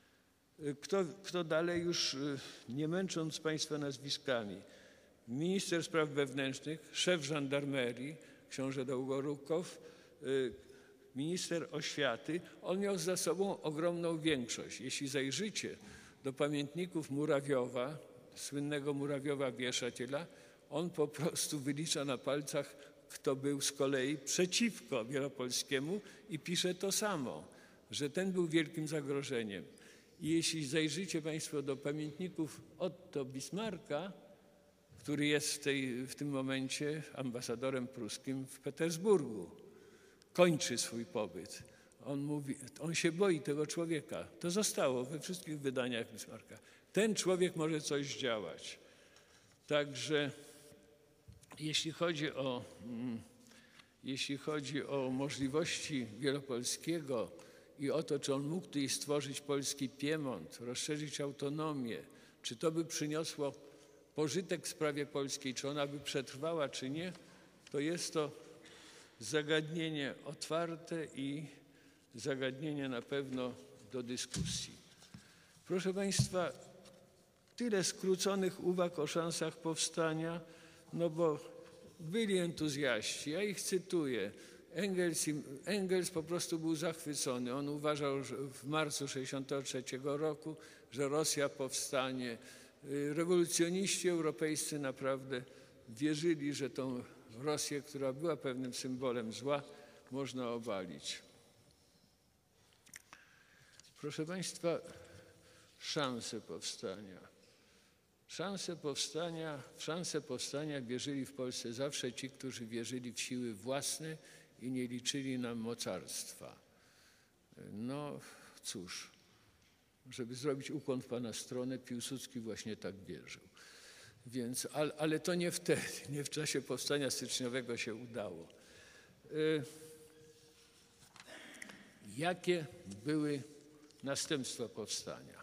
Y, kto, kto dalej już, y, nie męcząc Państwa nazwiskami, minister spraw wewnętrznych, szef żandarmerii, książę Dołgorukow, y, minister oświaty, on miał za sobą ogromną większość. Jeśli zajrzycie do pamiętników Murawiowa, słynnego Murawiowa Wieszciela, on po prostu wylicza na palcach, kto był z kolei przeciwko Wielopolskiemu i pisze to samo, że ten był wielkim zagrożeniem. I jeśli zajrzycie Państwo do pamiętników Otto Bismarcka, który jest w, tej, w tym momencie ambasadorem pruskim w Petersburgu, kończy swój pobyt. On mówi, on się boi tego człowieka. To zostało we wszystkich wydaniach Bismarcka. Ten człowiek może coś zdziałać. Także jeśli chodzi o, mm, jeśli chodzi o możliwości Wielopolskiego i o to, czy on mógł tutaj stworzyć polski Piemont, rozszerzyć autonomię, czy to by przyniosło pożytek w sprawie polskiej, czy ona by przetrwała, czy nie, to jest to zagadnienie otwarte i zagadnienie na pewno do dyskusji. Proszę Państwa, tyle skróconych uwag o szansach powstania, no bo byli entuzjaści, ja ich cytuję. Engels, Engels po prostu był zachwycony. On uważał, że w marcu tysiąc dziewięćset sześćdziesiątego trzeciego roku, że Rosja powstanie. Rewolucjoniści europejscy naprawdę wierzyli, że tą Rosję, która była pewnym symbolem zła, można obalić. Proszę Państwa, szanse powstania. Szanse powstania, w szanse powstania wierzyli w Polsce zawsze ci, którzy wierzyli w siły własne i nie liczyli na mocarstwa. No cóż, żeby zrobić ukłon w Pana stronę, Piłsudski właśnie tak wierzył. Więc, ale, ale to nie wtedy, nie w czasie powstania styczniowego się udało. Y, jakie były następstwa powstania?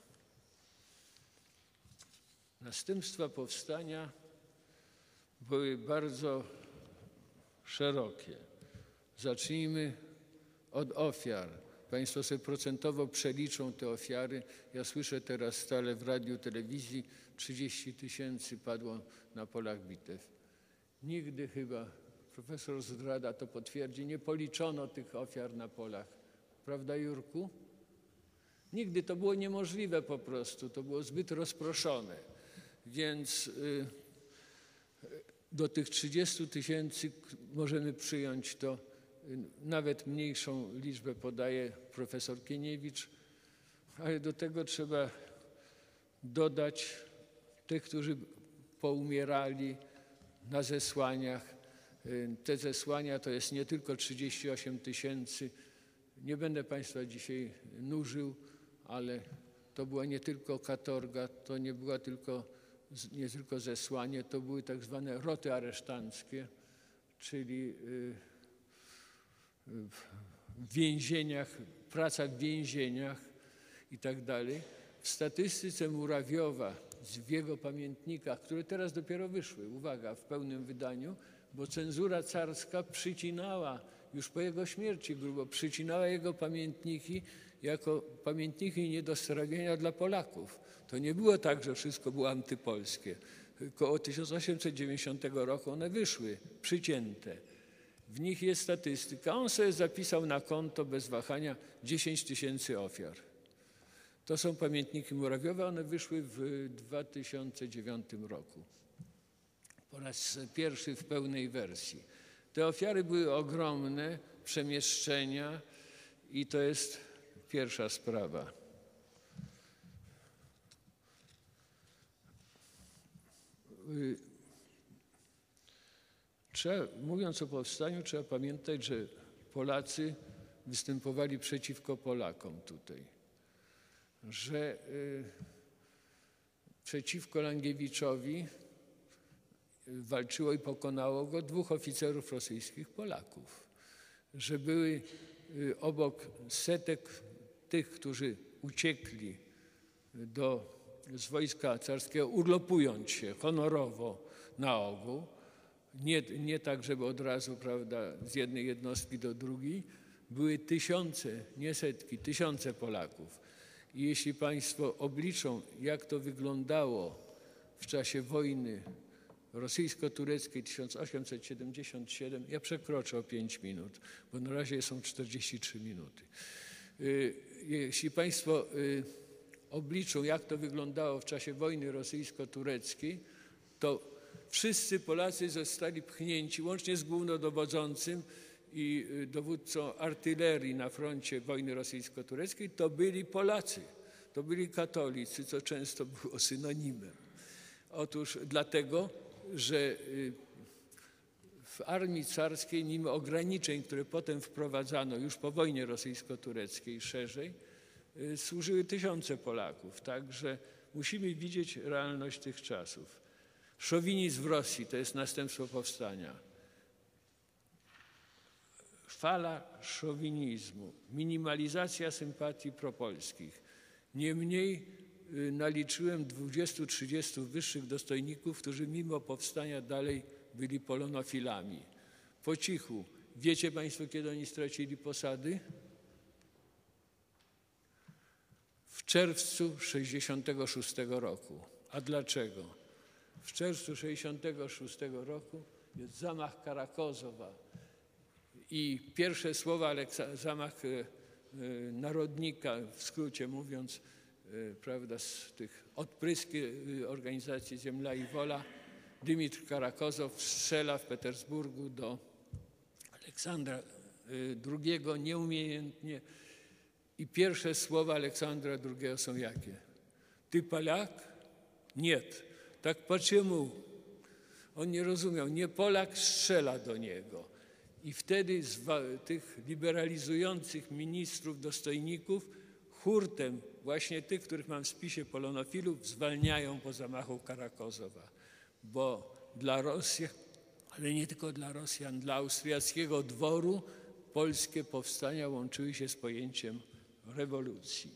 Następstwa powstania były bardzo szerokie. Zacznijmy od ofiar. Państwo sobie procentowo przeliczą te ofiary. Ja słyszę teraz stale w radiu, telewizji, trzydzieści tysięcy padło na polach bitew. Nigdy chyba, profesor Zdrada to potwierdzi, nie policzono tych ofiar na polach. Prawda, Jurku? Nigdy to było niemożliwe po prostu, to było zbyt rozproszone. Więc y, do tych trzydziestu tysięcy możemy przyjąć to, y, nawet mniejszą liczbę podaje profesor Kieniewicz, ale do tego trzeba dodać tych, którzy poumierali na zesłaniach. Y, te zesłania to jest nie tylko trzydzieści osiem tysięcy, nie będę Państwa dzisiaj nużył, ale to była nie tylko katorga, to nie była tylko nie tylko zesłanie, to były tak zwane roty aresztanckie, czyli w więzieniach, praca w więzieniach i tak dalej. W statystyce Murawiowa, w jego pamiętnikach, które teraz dopiero wyszły, uwaga, w pełnym wydaniu, bo cenzura carska przycinała, już po jego śmierci grubo, przycinała jego pamiętniki jako pamiętniki nie do strawienia dla Polaków. To nie było tak, że wszystko było antypolskie. Koło tysiąc osiemset dziewięćdziesiątego roku one wyszły, przycięte. W nich jest statystyka. On sobie zapisał na konto bez wahania dziesięć tysięcy ofiar. To są pamiętniki murawiowe, one wyszły w dwa tysiące dziewiątym roku. Po raz pierwszy w pełnej wersji. Te ofiary były ogromne, przemieszczenia i to jest pierwsza sprawa. Trzeba, mówiąc o powstaniu, trzeba pamiętać, że Polacy występowali przeciwko Polakom tutaj, że y, przeciwko Langiewiczowi walczyło i pokonało go dwóch oficerów rosyjskich Polaków, że były y, obok setek tych, którzy uciekli do, z wojska carskiego, urlopując się honorowo na ogół, nie, nie tak, żeby od razu, prawda, z jednej jednostki do drugiej, były tysiące, nie setki, tysiące Polaków. I jeśli Państwo obliczą, jak to wyglądało w czasie wojny rosyjsko-tureckiej tysiąc osiemset siedemdziesiąt siedem, ja przekroczę o pięć minut, bo na razie są czterdzieści trzy minuty. Jeśli Państwo obliczą, jak to wyglądało w czasie wojny rosyjsko-tureckiej, to wszyscy Polacy zostali pchnięci, łącznie z głównodowodzącym i dowódcą artylerii na froncie wojny rosyjsko-tureckiej, to byli Polacy, to byli katolicy, co często było synonimem. Otóż dlatego, że w armii carskiej, mimo ograniczeń, które potem wprowadzano już po wojnie rosyjsko-tureckiej szerzej, służyły tysiące Polaków. Także musimy widzieć realność tych czasów. Szowinizm w Rosji to jest następstwo powstania. Fala szowinizmu, minimalizacja sympatii propolskich. Niemniej naliczyłem dwudziestu trzydziestu wyższych dostojników, którzy mimo powstania dalej byli polonofilami. Po cichu. Wiecie Państwo, kiedy oni stracili posady? W czerwcu sześćdziesiątego szóstego roku. A dlaczego? W czerwcu sześćdziesiątego szóstego roku jest zamach Karakozowa i pierwsze słowa, zamach narodnika, w skrócie mówiąc, prawda, z tych odpryski organizacji Ziemia i Wola, Dymitr Karakozow strzela w Petersburgu do Aleksandra drugiego nieumiejętnie i pierwsze słowa Aleksandra drugiego są jakie? Ty Polak? Nie. Tak почему? On nie rozumiał. Nie Polak strzela do niego. I wtedy z tych liberalizujących ministrów, dostojników hurtem właśnie tych, których mam w spisie polonofilów, zwalniają po zamachu Karakozowa. Bo dla Rosjan, ale nie tylko dla Rosjan, dla austriackiego dworu polskie powstania łączyły się z pojęciem rewolucji.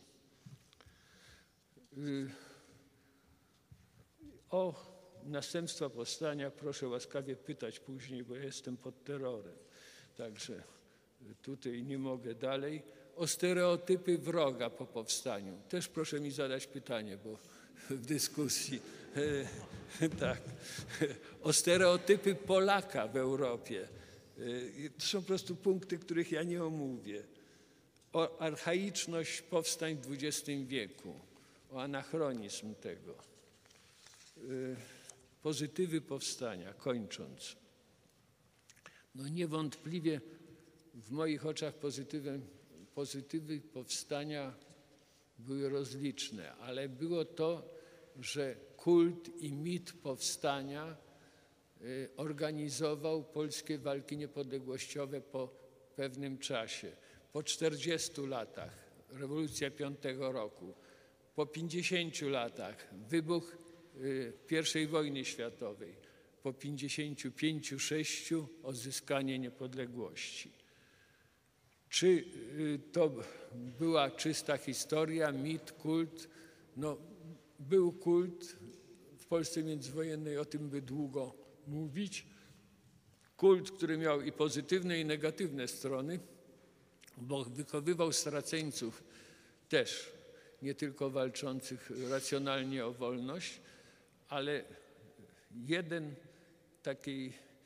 O następstwa powstania proszę łaskawie pytać później, bo ja jestem pod terrorem. Także tutaj nie mogę dalej. O stereotypy wroga po powstaniu. Też proszę mi zadać pytanie, bo w dyskusji. Tak. O stereotypy Polaka w Europie. To są po prostu punkty, których ja nie omówię. O archaiczność powstań w dwudziestym wieku. O anachronizm tego. Pozytywy powstania, kończąc. No niewątpliwie w moich oczach pozytywem, pozytywy powstania były rozliczne, ale było to, że kult i mit powstania organizował polskie walki niepodległościowe po pewnym czasie. Po czterdziestu latach, rewolucja piątego roku, po pięćdziesięciu latach, wybuch pierwszej wojny światowej, po pięćdziesięciu pięciu sześciu odzyskanie niepodległości. Czy to była czysta historia, mit, kult? No, był kult w Polsce międzywojennej, o tym by długo mówić. Kult, który miał i pozytywne, i negatywne strony, bo wychowywał straceńców też, nie tylko walczących racjonalnie o wolność, ale jeden taki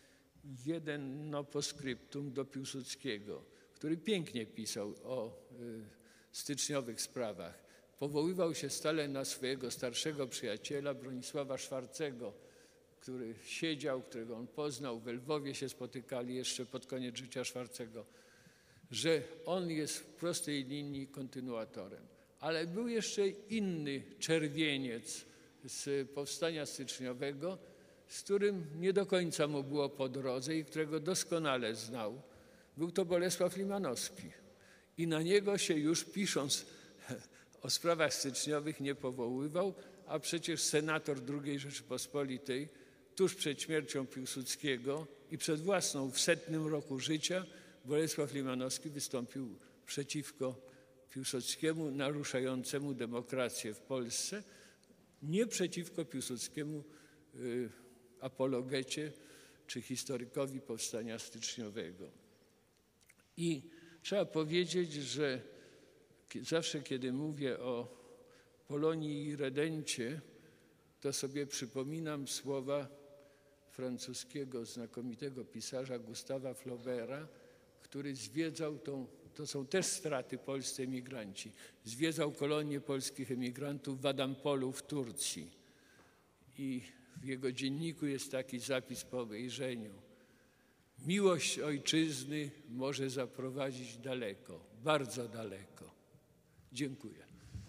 jeden no, postscriptum do Piłsudskiego, który pięknie pisał o y, styczniowych sprawach. Powoływał się stale na swojego starszego przyjaciela Bronisława Szwarcego, który siedział, którego on poznał, w Lwowie się spotykali jeszcze pod koniec życia Szwarcego, że on jest w prostej linii kontynuatorem. Ale był jeszcze inny czerwieniec z powstania styczniowego, z którym nie do końca mu było po drodze i którego doskonale znał. Był to Bolesław Limanowski. I na niego się już pisząc o sprawach styczniowych nie powoływał, a przecież senator drugiej Rzeczypospolitej tuż przed śmiercią Piłsudskiego i przed własną w setnym roku życia Bolesław Limanowski wystąpił przeciwko Piłsudskiemu naruszającemu demokrację w Polsce, nie przeciwko Piłsudskiemu y, apologecie czy historykowi powstania styczniowego. I trzeba powiedzieć, że zawsze kiedy mówię o Polonii i Redencie, to sobie przypominam słowa francuskiego znakomitego pisarza Gustawa Flaubera, który zwiedzał tą, to są też straty polscy emigranci, zwiedzał kolonię polskich emigrantów w Adampolu w Turcji. I w jego dzienniku jest taki zapis po obejrzeniu. Miłość ojczyzny może zaprowadzić daleko, bardzo daleko. Dziękuję.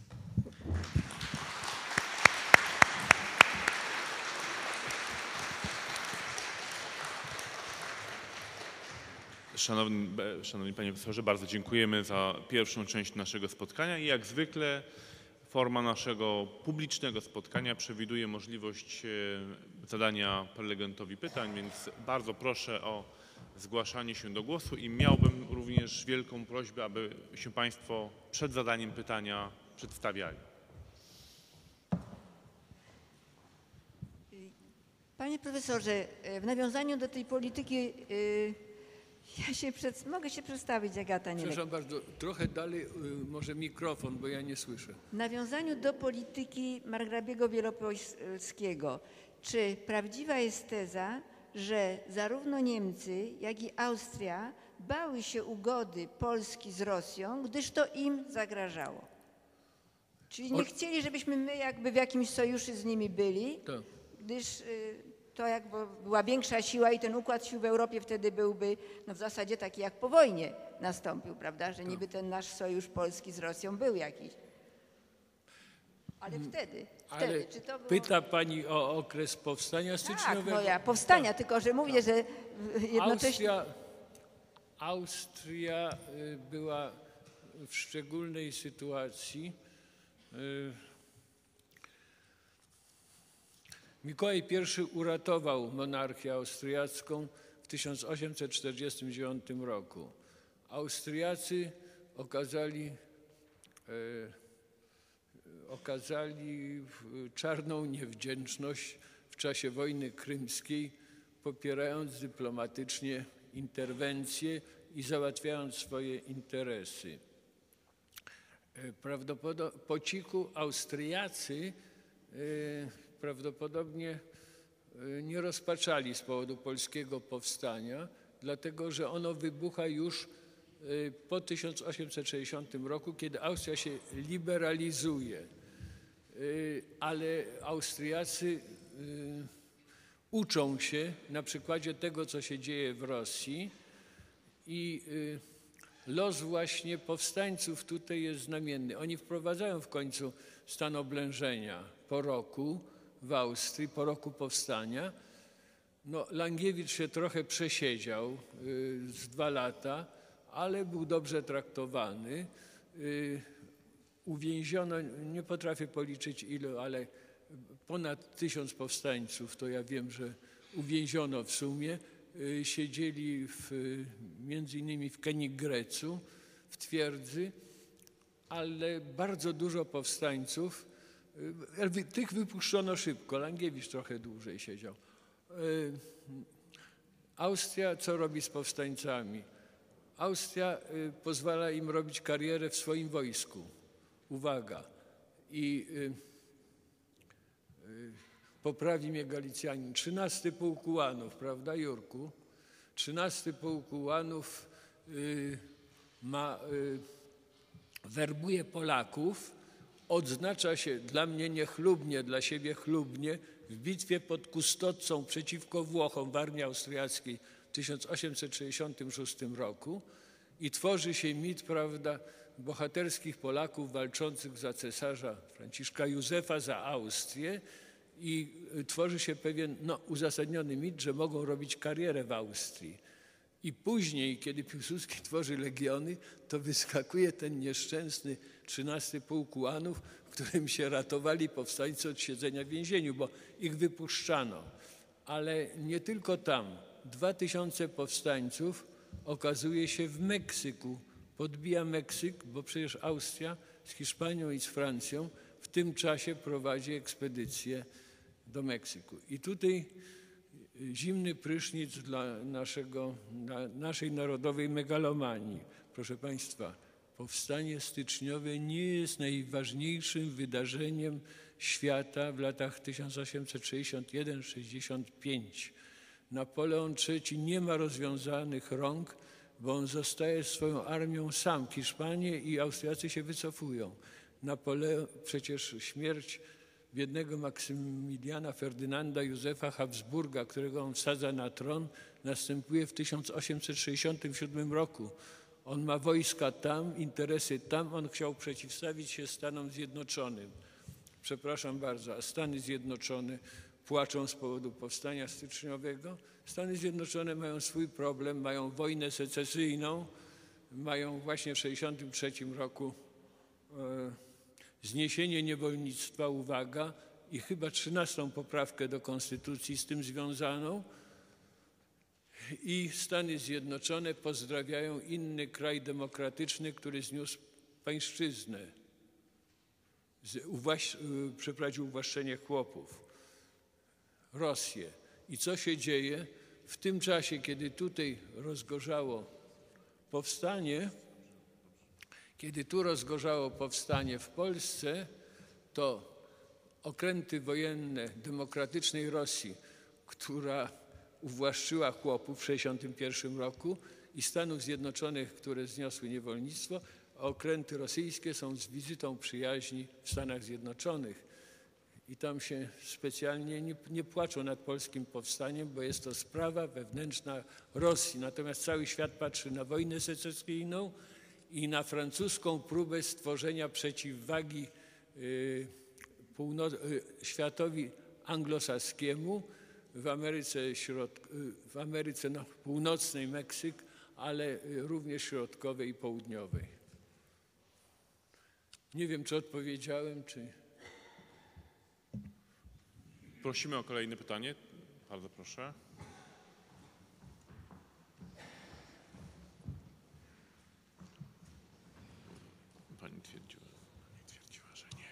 Szanowny, szanowni Panie Profesorze, bardzo dziękujemy za pierwszą część naszego spotkania i jak zwykle forma naszego publicznego spotkania przewiduje możliwość zadania prelegentowi pytań, więc bardzo proszę o zgłaszanie się do głosu i miałbym również wielką prośbę, aby się Państwo przed zadaniem pytania przedstawiali. Panie profesorze, w nawiązaniu do tej polityki ja się przed, mogę się przedstawić, Agata Niemek. Przepraszam bardzo, trochę dalej może mikrofon, bo ja nie słyszę. W nawiązaniu do polityki margrabiego wielopolskiego, czy prawdziwa jest teza, że zarówno Niemcy, jak i Austria bały się ugody Polski z Rosją, gdyż to im zagrażało? Czyli nie chcieli, żebyśmy my jakby w jakimś sojuszu z nimi byli, Tak. gdyż to jakby była większa siła i ten układ sił w Europie wtedy byłby no w zasadzie taki jak po wojnie nastąpił, prawda, że niby ten nasz sojusz Polski z Rosją był jakiś. Ale wtedy, wtedy, Ale czy to było... pyta Pani o okres powstania styczniowego? Tak, no ja powstania, Tak. tylko że mówię, że jednocześnie... Austria, Austria była w szczególnej sytuacji. Mikołaj I uratował monarchię austriacką w tysiąc osiemset czterdziestym dziewiątym roku. Austriacy okazali, e, okazali czarną niewdzięczność w czasie wojny krymskiej, popierając dyplomatycznie interwencję i załatwiając swoje interesy. Prawdopodobnie po cichu Austriacy e, prawdopodobnie nie rozpaczali z powodu polskiego powstania, dlatego że ono wybucha już po tysiąc osiemset sześćdziesiątym roku, kiedy Austria się liberalizuje. Ale Austriacy uczą się na przykładzie tego, co się dzieje w Rosji i los właśnie powstańców tutaj jest znamienny. Oni wprowadzają w końcu stan oblężenia po roku w Austrii, po roku powstania. No, Langiewicz się trochę przesiedział y, z dwa lata, ale był dobrze traktowany. Y, uwięziono, nie potrafię policzyć ilu, ale ponad tysiąc powstańców, to ja wiem, że uwięziono w sumie. Y, siedzieli w, między innymi w Kenigrecu, w twierdzy, ale bardzo dużo powstańców, tych wypuszczono szybko, Langiewicz trochę dłużej siedział. Austria co robi z powstańcami? Austria pozwala im robić karierę w swoim wojsku. Uwaga. I poprawi mnie Galicjanin, trzynasty Pułk Ułanów, prawda Jurku? trzynasty Pułk Ułanów y, ma, y, werbuje Polaków, odznacza się dla mnie niechlubnie, dla siebie chlubnie w bitwie pod Kustocą przeciwko Włochom w armii austriackiej w tysiąc osiemset sześćdziesiątym szóstym roku i tworzy się mit, prawda, bohaterskich Polaków walczących za cesarza Franciszka Józefa, za Austrię i tworzy się pewien no, uzasadniony mit, że mogą robić karierę w Austrii. I później, kiedy Piłsudski tworzy legiony, to wyskakuje ten nieszczęsny trzynasty Pułk Ułanów, w którym się ratowali powstańcy od siedzenia w więzieniu, bo ich wypuszczano. Ale nie tylko tam. Dwa tysiące powstańców okazuje się w Meksyku. Podbija Meksyk, bo przecież Austria z Hiszpanią i z Francją w tym czasie prowadzi ekspedycję do Meksyku. I tutaj zimny prysznic dla naszego, na naszej narodowej megalomanii. Proszę Państwa, powstanie styczniowe nie jest najważniejszym wydarzeniem świata w latach tysiąc osiemset sześćdziesiąt jeden do sześćdziesiąt pięć. Napoleon trzeci nie ma rozwiązanych rąk, bo on zostaje swoją armią sam. Hiszpanie i Austriacy się wycofują. Napoleon, przecież śmierć biednego Maksymiliana Ferdynanda Józefa Habsburga, którego on wsadza na tron, następuje w tysiąc osiemset sześćdziesiątym siódmym roku. On ma wojska tam, interesy tam, on chciał przeciwstawić się Stanom Zjednoczonym. Przepraszam bardzo, a Stany Zjednoczone płaczą z powodu powstania styczniowego. Stany Zjednoczone mają swój problem, mają wojnę secesyjną, mają właśnie w tysiąc dziewięćset sześćdziesiątym trzecim roku e, zniesienie niewolnictwa, uwaga, i chyba trzynastą poprawkę do konstytucji z tym związaną. I Stany Zjednoczone pozdrawiają inny kraj demokratyczny, który zniósł pańszczyznę, uwaś, przeprowadził uwłaszczenie chłopów. Rosję. I co się dzieje? W tym czasie, kiedy tutaj rozgorzało powstanie, kiedy tu rozgorzało powstanie w Polsce, to okręty wojenne demokratycznej Rosji, która uwłaszczyła chłopów w tysiąc dziewięćset sześćdziesiątym pierwszym roku, i Stanów Zjednoczonych, które zniosły niewolnictwo, okręty rosyjskie są z wizytą przyjaźni w Stanach Zjednoczonych. I tam się specjalnie nie, nie płaczą nad polskim powstaniem, bo jest to sprawa wewnętrzna Rosji. Natomiast cały świat patrzy na wojnę secesyjną i na francuską próbę stworzenia przeciwwagi y, północ, y, światowi anglosaskiemu w Ameryce, środ, y, w Ameryce no, Północnej, Meksyk, ale y, również środkowej i południowej. Nie wiem, czy odpowiedziałem, czy... Prosimy o kolejne pytanie. Bardzo proszę. Pani twierdziła, twierdziła, że nie.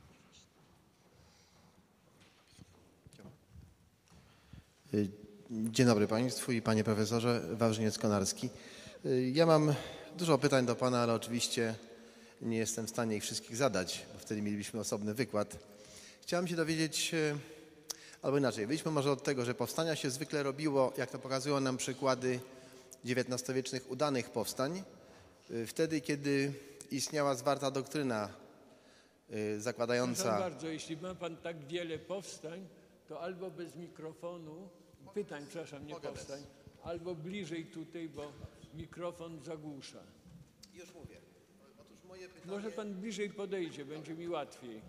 Dzień dobry Państwu i Panie Profesorze. Wawrzyniec-Konarski. Ja mam dużo pytań do Pana, ale oczywiście nie jestem w stanie ich wszystkich zadać, bo wtedy mielibyśmy osobny wykład. Chciałem się dowiedzieć, albo inaczej, wyjdźmy może od tego, że powstania się zwykle robiło, jak to pokazują nam przykłady dziewiętnastowiecznych udanych powstań, wtedy, kiedy istniała zwarta doktryna zakładająca... Proszę bardzo, jeśli ma Pan tak wiele powstań, to albo bez mikrofonu, pytań, przepraszam, nie Mogę powstań, bez. albo bliżej tutaj, bo mikrofon zagłusza. Już mówię. Otóż moje pytanie... Może Pan bliżej podejdzie, będzie mi łatwiej.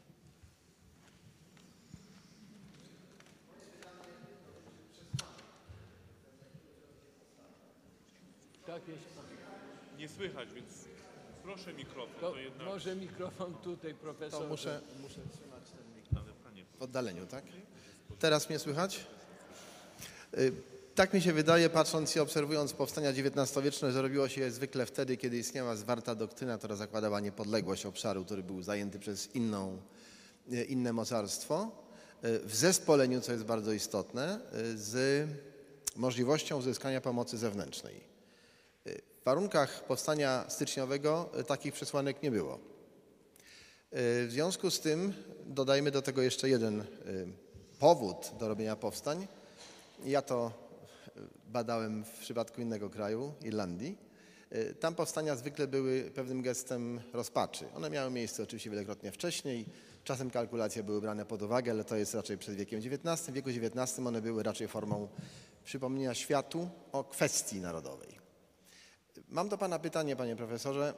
Tak jest. Nie słychać, więc proszę mikrofon. To To jednak... może mikrofon tutaj, profesor. To muszę, muszę trzymać ten mikrofon w oddaleniu, tak? Teraz mnie słychać? Y, Tak mi się wydaje, patrząc i obserwując powstania dziewiętnastowieczne, że robiło się je zwykle wtedy, kiedy istniała zwarta doktryna, która zakładała niepodległość obszaru, który był zajęty przez inną, inne mocarstwo, w zespoleniu, co jest bardzo istotne, z możliwością uzyskania pomocy zewnętrznej. W warunkach powstania styczniowego takich przesłanek nie było. W związku z tym dodajmy do tego jeszcze jeden powód do robienia powstań. Ja to badałem w przypadku innego kraju, Irlandii. Tam powstania zwykle były pewnym gestem rozpaczy. One miały miejsce oczywiście wielokrotnie wcześniej. Czasem kalkulacje były brane pod uwagę, ale to jest raczej przed wiekiem dziewiętnastym. W wieku dziewiętnastym one były raczej formą przypomnienia światu o kwestii narodowej. Mam do pana pytanie, panie profesorze.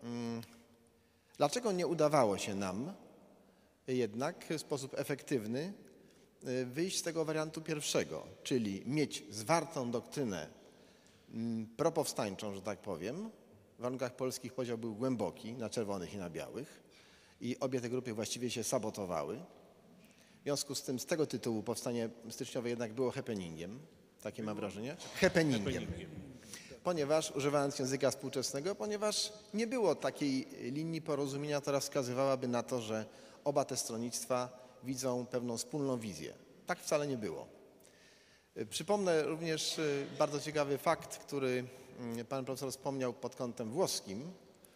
Dlaczego nie udawało się nam jednak w sposób efektywny wyjść z tego wariantu pierwszego, czyli mieć zwartą doktrynę propowstańczą, że tak powiem. W warunkach polskich podział był głęboki na czerwonych i na białych i obie te grupy właściwie się sabotowały. W związku z tym z tego tytułu powstanie styczniowe jednak było happeningiem, takie mam wrażenie, happeningiem. Ponieważ, używając języka współczesnego, ponieważ nie było takiej linii porozumienia, która wskazywałaby na to, że oba te stronnictwa widzą pewną wspólną wizję. Tak wcale nie było. Przypomnę również bardzo ciekawy fakt, który pan profesor wspomniał pod kątem włoskim.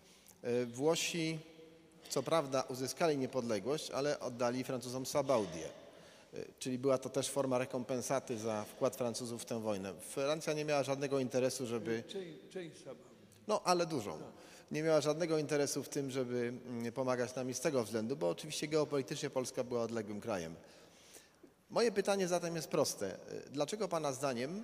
Włosi co prawda uzyskali niepodległość, ale oddali Francuzom Sabaudię, czyli była to też forma rekompensaty za wkład Francuzów w tę wojnę. Francja nie miała żadnego interesu, żeby... No, ale dużą. Nie miała żadnego interesu w tym, żeby pomagać nam i z tego względu, bo oczywiście geopolitycznie Polska była odległym krajem. Moje pytanie zatem jest proste. Dlaczego pana zdaniem,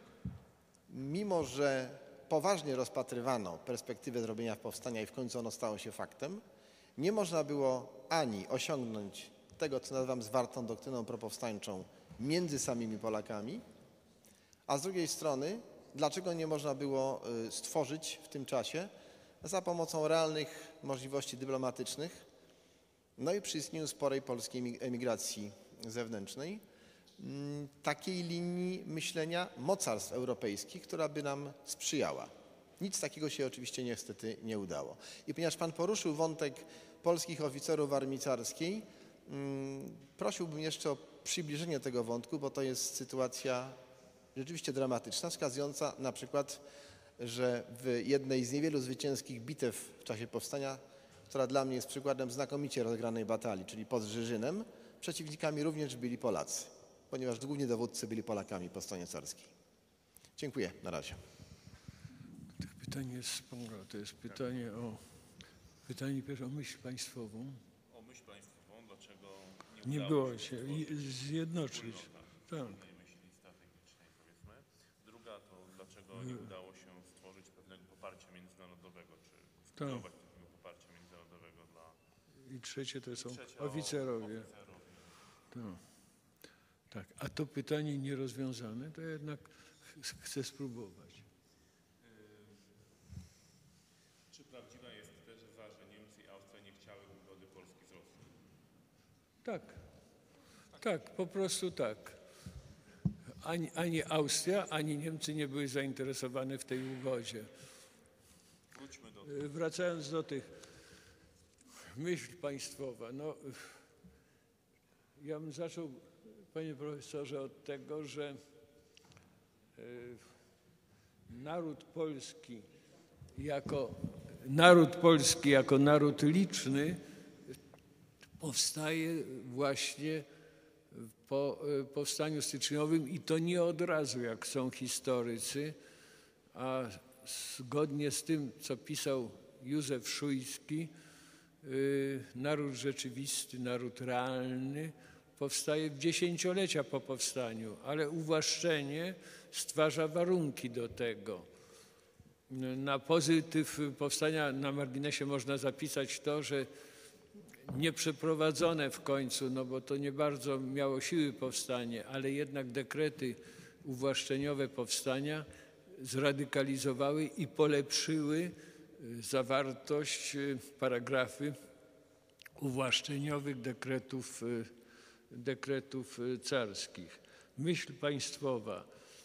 mimo że poważnie rozpatrywano perspektywę zrobienia powstania i w końcu ono stało się faktem, nie można było ani osiągnąć tego, co nazywam zwartą doktryną propowstańczą między samymi Polakami, a z drugiej strony, dlaczego nie można było stworzyć w tym czasie za pomocą realnych możliwości dyplomatycznych, no i przy istnieniu sporej polskiej emigracji zewnętrznej, takiej linii myślenia mocarstw europejskich, która by nam sprzyjała. Nic takiego się oczywiście niestety nie udało. I ponieważ pan poruszył wątek polskich oficerów armii carskiej, prosiłbym jeszcze o przybliżenie tego wątku, bo to jest sytuacja rzeczywiście dramatyczna, wskazująca na przykład, że w jednej z niewielu zwycięskich bitew w czasie powstania, która dla mnie jest przykładem znakomicie rozegranej batalii, czyli pod Żyżynem, przeciwnikami również byli Polacy, ponieważ głównie dowódcy byli Polakami po stronie carskiej. Dziękuję. Na razie. Tych pytań jest sporo. To jest pytanie o pytanie pierwsze o myśl państwową. O myśl państwową, dlaczego nie, nie było się zjednoczyć. Tak. myśli strategicznej, powiedzmy. Druga to dlaczego nie udało się stworzyć pewnego poparcia międzynarodowego, czy zbudować takiego poparcia międzynarodowego dla... I trzecie to są Trzecia oficerowie. oficerowie. Tak. Tak. A to pytanie nierozwiązane, to jednak chcę spróbować. Czy prawdziwa jest teza, że Niemcy i Austria nie chciały ugody Polski z Rosją? Tak. Tak, po prostu tak. Ani, ani Austria, ani Niemcy nie były zainteresowane w tej ugodzie. Wróćmy do... Wracając do tych myśl państwowa, no ja bym zaczął, panie profesorze, od tego, że y, naród polski jako naród polski jako naród liczny powstaje właśnie po powstaniu styczniowym i to nie od razu, jak są historycy, a zgodnie z tym, co pisał Józef Szujski, naród rzeczywisty, naród realny powstaje w dziesięciolecia po powstaniu, ale uwłaszczenie stwarza warunki do tego. Na pozytyw powstania na marginesie można zapisać to, że nieprzeprowadzone w końcu, no bo to nie bardzo miało siły powstanie, ale jednak dekrety uwłaszczeniowe powstania zradykalizowały i polepszyły zawartość, paragrafy uwłaszczeniowych dekretów, dekretów carskich. Myśl państwowa.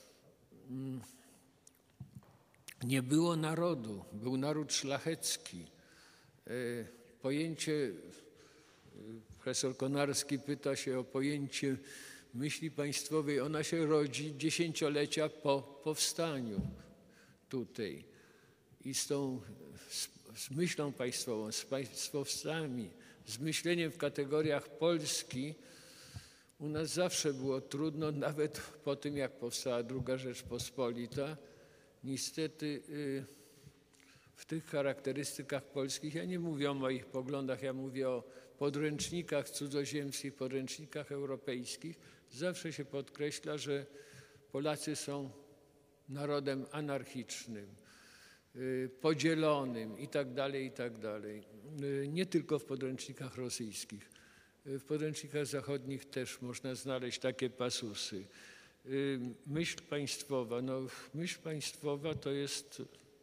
Nie było narodu, był naród szlachecki. Pojęcie, profesor Konarski pyta się o pojęcie myśli państwowej. Ona się rodzi dziesięciolecia po powstaniu tutaj. I z tą z, z myślą państwową, z państwowcami, z myśleniem w kategoriach Polski U nas zawsze było trudno, nawet po tym, jak powstała druga Rzeczpospolita. Niestety w tych charakterystykach polskich, ja nie mówię o moich poglądach, ja mówię o podręcznikach cudzoziemskich, podręcznikach europejskich, zawsze się podkreśla, że Polacy są narodem anarchicznym, podzielonym i tak dalej, i tak dalej. Nie tylko w podręcznikach rosyjskich. W podręcznikach zachodnich też można znaleźć takie pasusy. Myśl państwowa, no myśl państwowa to jest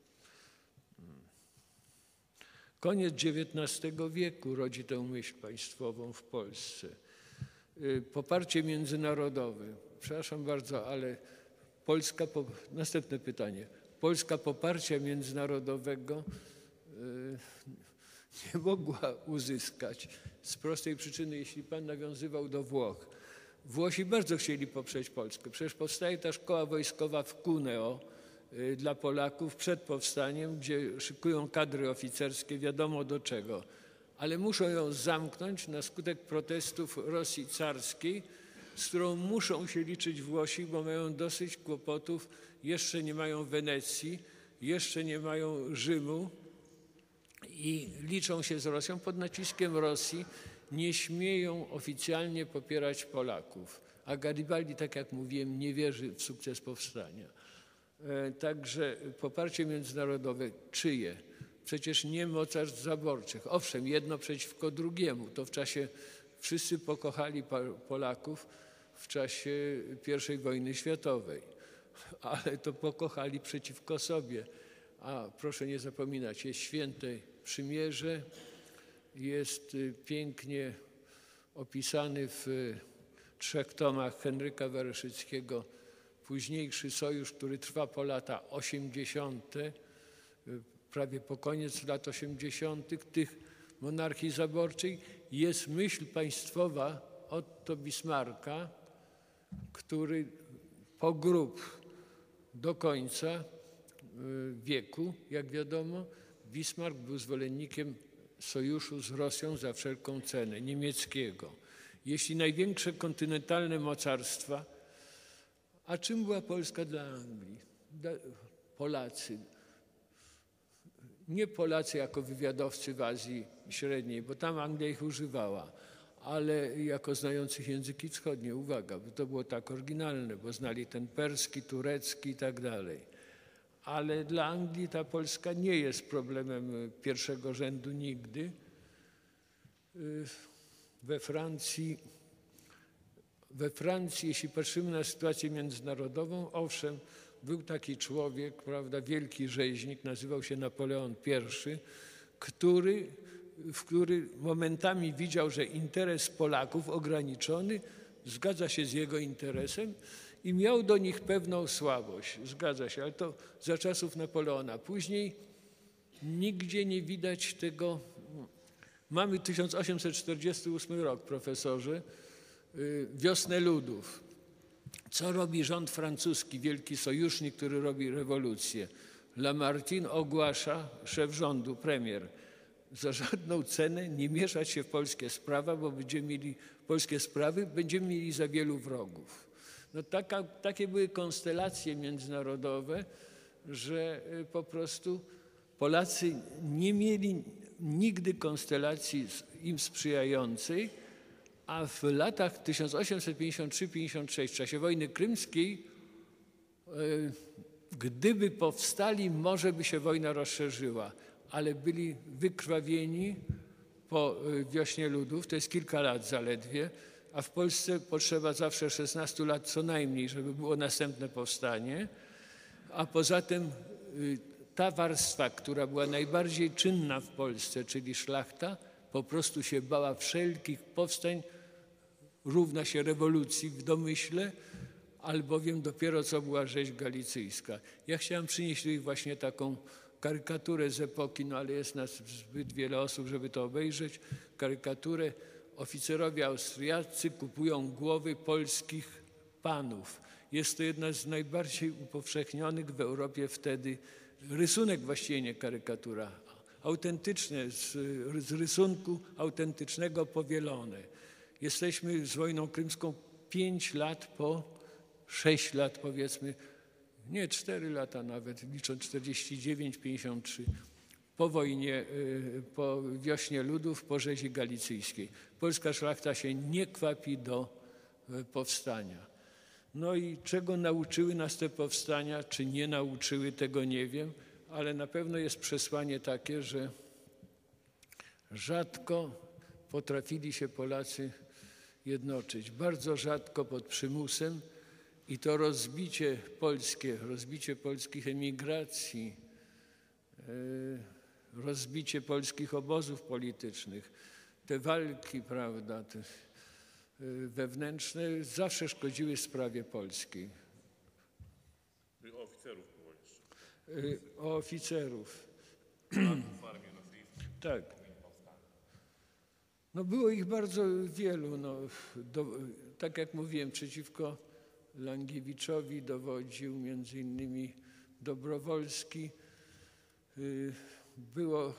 koniec dziewiętnastego wieku rodzi tę myśl państwową w Polsce. Poparcie międzynarodowe. Przepraszam bardzo, ale Polska, następne pytanie. Polska poparcia międzynarodowego nie mogła uzyskać z prostej przyczyny, jeśli pan nawiązywał do Włoch. Włosi bardzo chcieli poprzeć Polskę. Przecież powstaje ta szkoła wojskowa w Cuneo dla Polaków przed powstaniem, gdzie szykują kadry oficerskie, wiadomo do czego. Ale muszą ją zamknąć na skutek protestów Rosji carskiej, z którą muszą się liczyć Włosi, bo mają dosyć kłopotów. Jeszcze nie mają Wenecji, jeszcze nie mają Rzymu i liczą się z Rosją. Pod naciskiem Rosji nie śmieją oficjalnie popierać Polaków. A Garibaldi, tak jak mówiłem, nie wierzy w sukces powstania. Także poparcie międzynarodowe czyje? Przecież nie mocarstw zaborczych. Owszem, jedno przeciwko drugiemu. To w czasie wszyscy pokochali Polaków w czasie pierwszej wojny światowej, ale to pokochali przeciwko sobie. A proszę nie zapominać, jest święte przymierze, jest pięknie opisany w trzech tomach Henryka Wereszyckiego późniejszy sojusz, który trwa po lata osiemdziesiąte, prawie po koniec lat osiemdziesiątych, tych monarchii zaborczej. Jest myśl państwowa Otto Bismarcka, który pogróbł do końca wieku, jak wiadomo. Bismarck był zwolennikiem sojuszu z Rosją za wszelką cenę, niemieckiego. Jeśli największe kontynentalne mocarstwa, a czym była Polska dla Anglii? Dla Polacy. Nie Polacy jako wywiadowcy w Azji Średniej, bo tam Anglia ich używała, ale jako znających języki wschodnie, uwaga, bo to było tak oryginalne, bo znali ten perski, turecki i tak dalej. Ale dla Anglii ta Polska nie jest problemem pierwszego rzędu nigdy. We Francji, we Francji, jeśli patrzymy na sytuację międzynarodową, owszem, był taki człowiek, prawda, wielki rzeźnik, nazywał się Napoleon I, który, w który momentami widział, że interes Polaków ograniczony zgadza się z jego interesem i miał do nich pewną słabość. Zgadza się, ale to za czasów Napoleona. Później nigdzie nie widać tego. Mamy tysiąc osiemset czterdziesty ósmy rok, profesorze, wiosnę ludów. Co robi rząd francuski, wielki sojusznik, który robi rewolucję? Lamartine ogłasza, szef rządu, premier, za żadną cenę nie mieszać się w polskie sprawy, bo będziemy mieli polskie sprawy, będziemy mieli za wielu wrogów. No taka, takie były konstelacje międzynarodowe, że po prostu Polacy nie mieli nigdy konstelacji im sprzyjającej, a w latach tysiąc osiemset pięćdziesiąt trzy pięćdziesiąt sześć, w czasie wojny krymskiej, gdyby powstali, może by się wojna rozszerzyła, ale byli wykrwawieni po wiośnie ludów, to jest kilka lat zaledwie, a w Polsce potrzeba zawsze szesnastu lat co najmniej, żeby było następne powstanie, a poza tym ta warstwa, która była najbardziej czynna w Polsce, czyli szlachta, po prostu się bała wszelkich powstań, równa się rewolucji w domyśle, albowiem dopiero co była rzeź galicyjska. Ja chciałem przynieść tutaj właśnie taką karykaturę z epoki, no ale jest nas zbyt wiele osób, żeby to obejrzeć. Karykaturę: oficerowie austriaccy kupują głowy polskich panów. Jest to jedna z najbardziej upowszechnionych w Europie wtedy, rysunek właściwie, nie karykatura, autentyczne, z, z rysunku autentycznego powielone. Jesteśmy z wojną krymską pięć lat po, sześć lat powiedzmy, nie cztery lata nawet, licząc czterdzieści dziewięć, pięćdziesiąt trzy, po wojnie, po wiośnie ludów, po rzezi galicyjskiej. Polska szlachta się nie kwapi do powstania. No i czego nauczyły nas te powstania, czy nie nauczyły, tego nie wiem, ale na pewno jest przesłanie takie, że rzadko potrafili się Polacy jednoczyć. Bardzo rzadko pod przymusem i to rozbicie polskie, rozbicie polskich emigracji, rozbicie polskich obozów politycznych, te walki, prawda, te wewnętrzne zawsze szkodziły sprawie polskiej. O oficerów było jeszcze. O oficerów. Tak. No było ich bardzo wielu. No, do, tak jak mówiłem, przeciwko Langiewiczowi dowodził między innymi Dobrowolski. Było,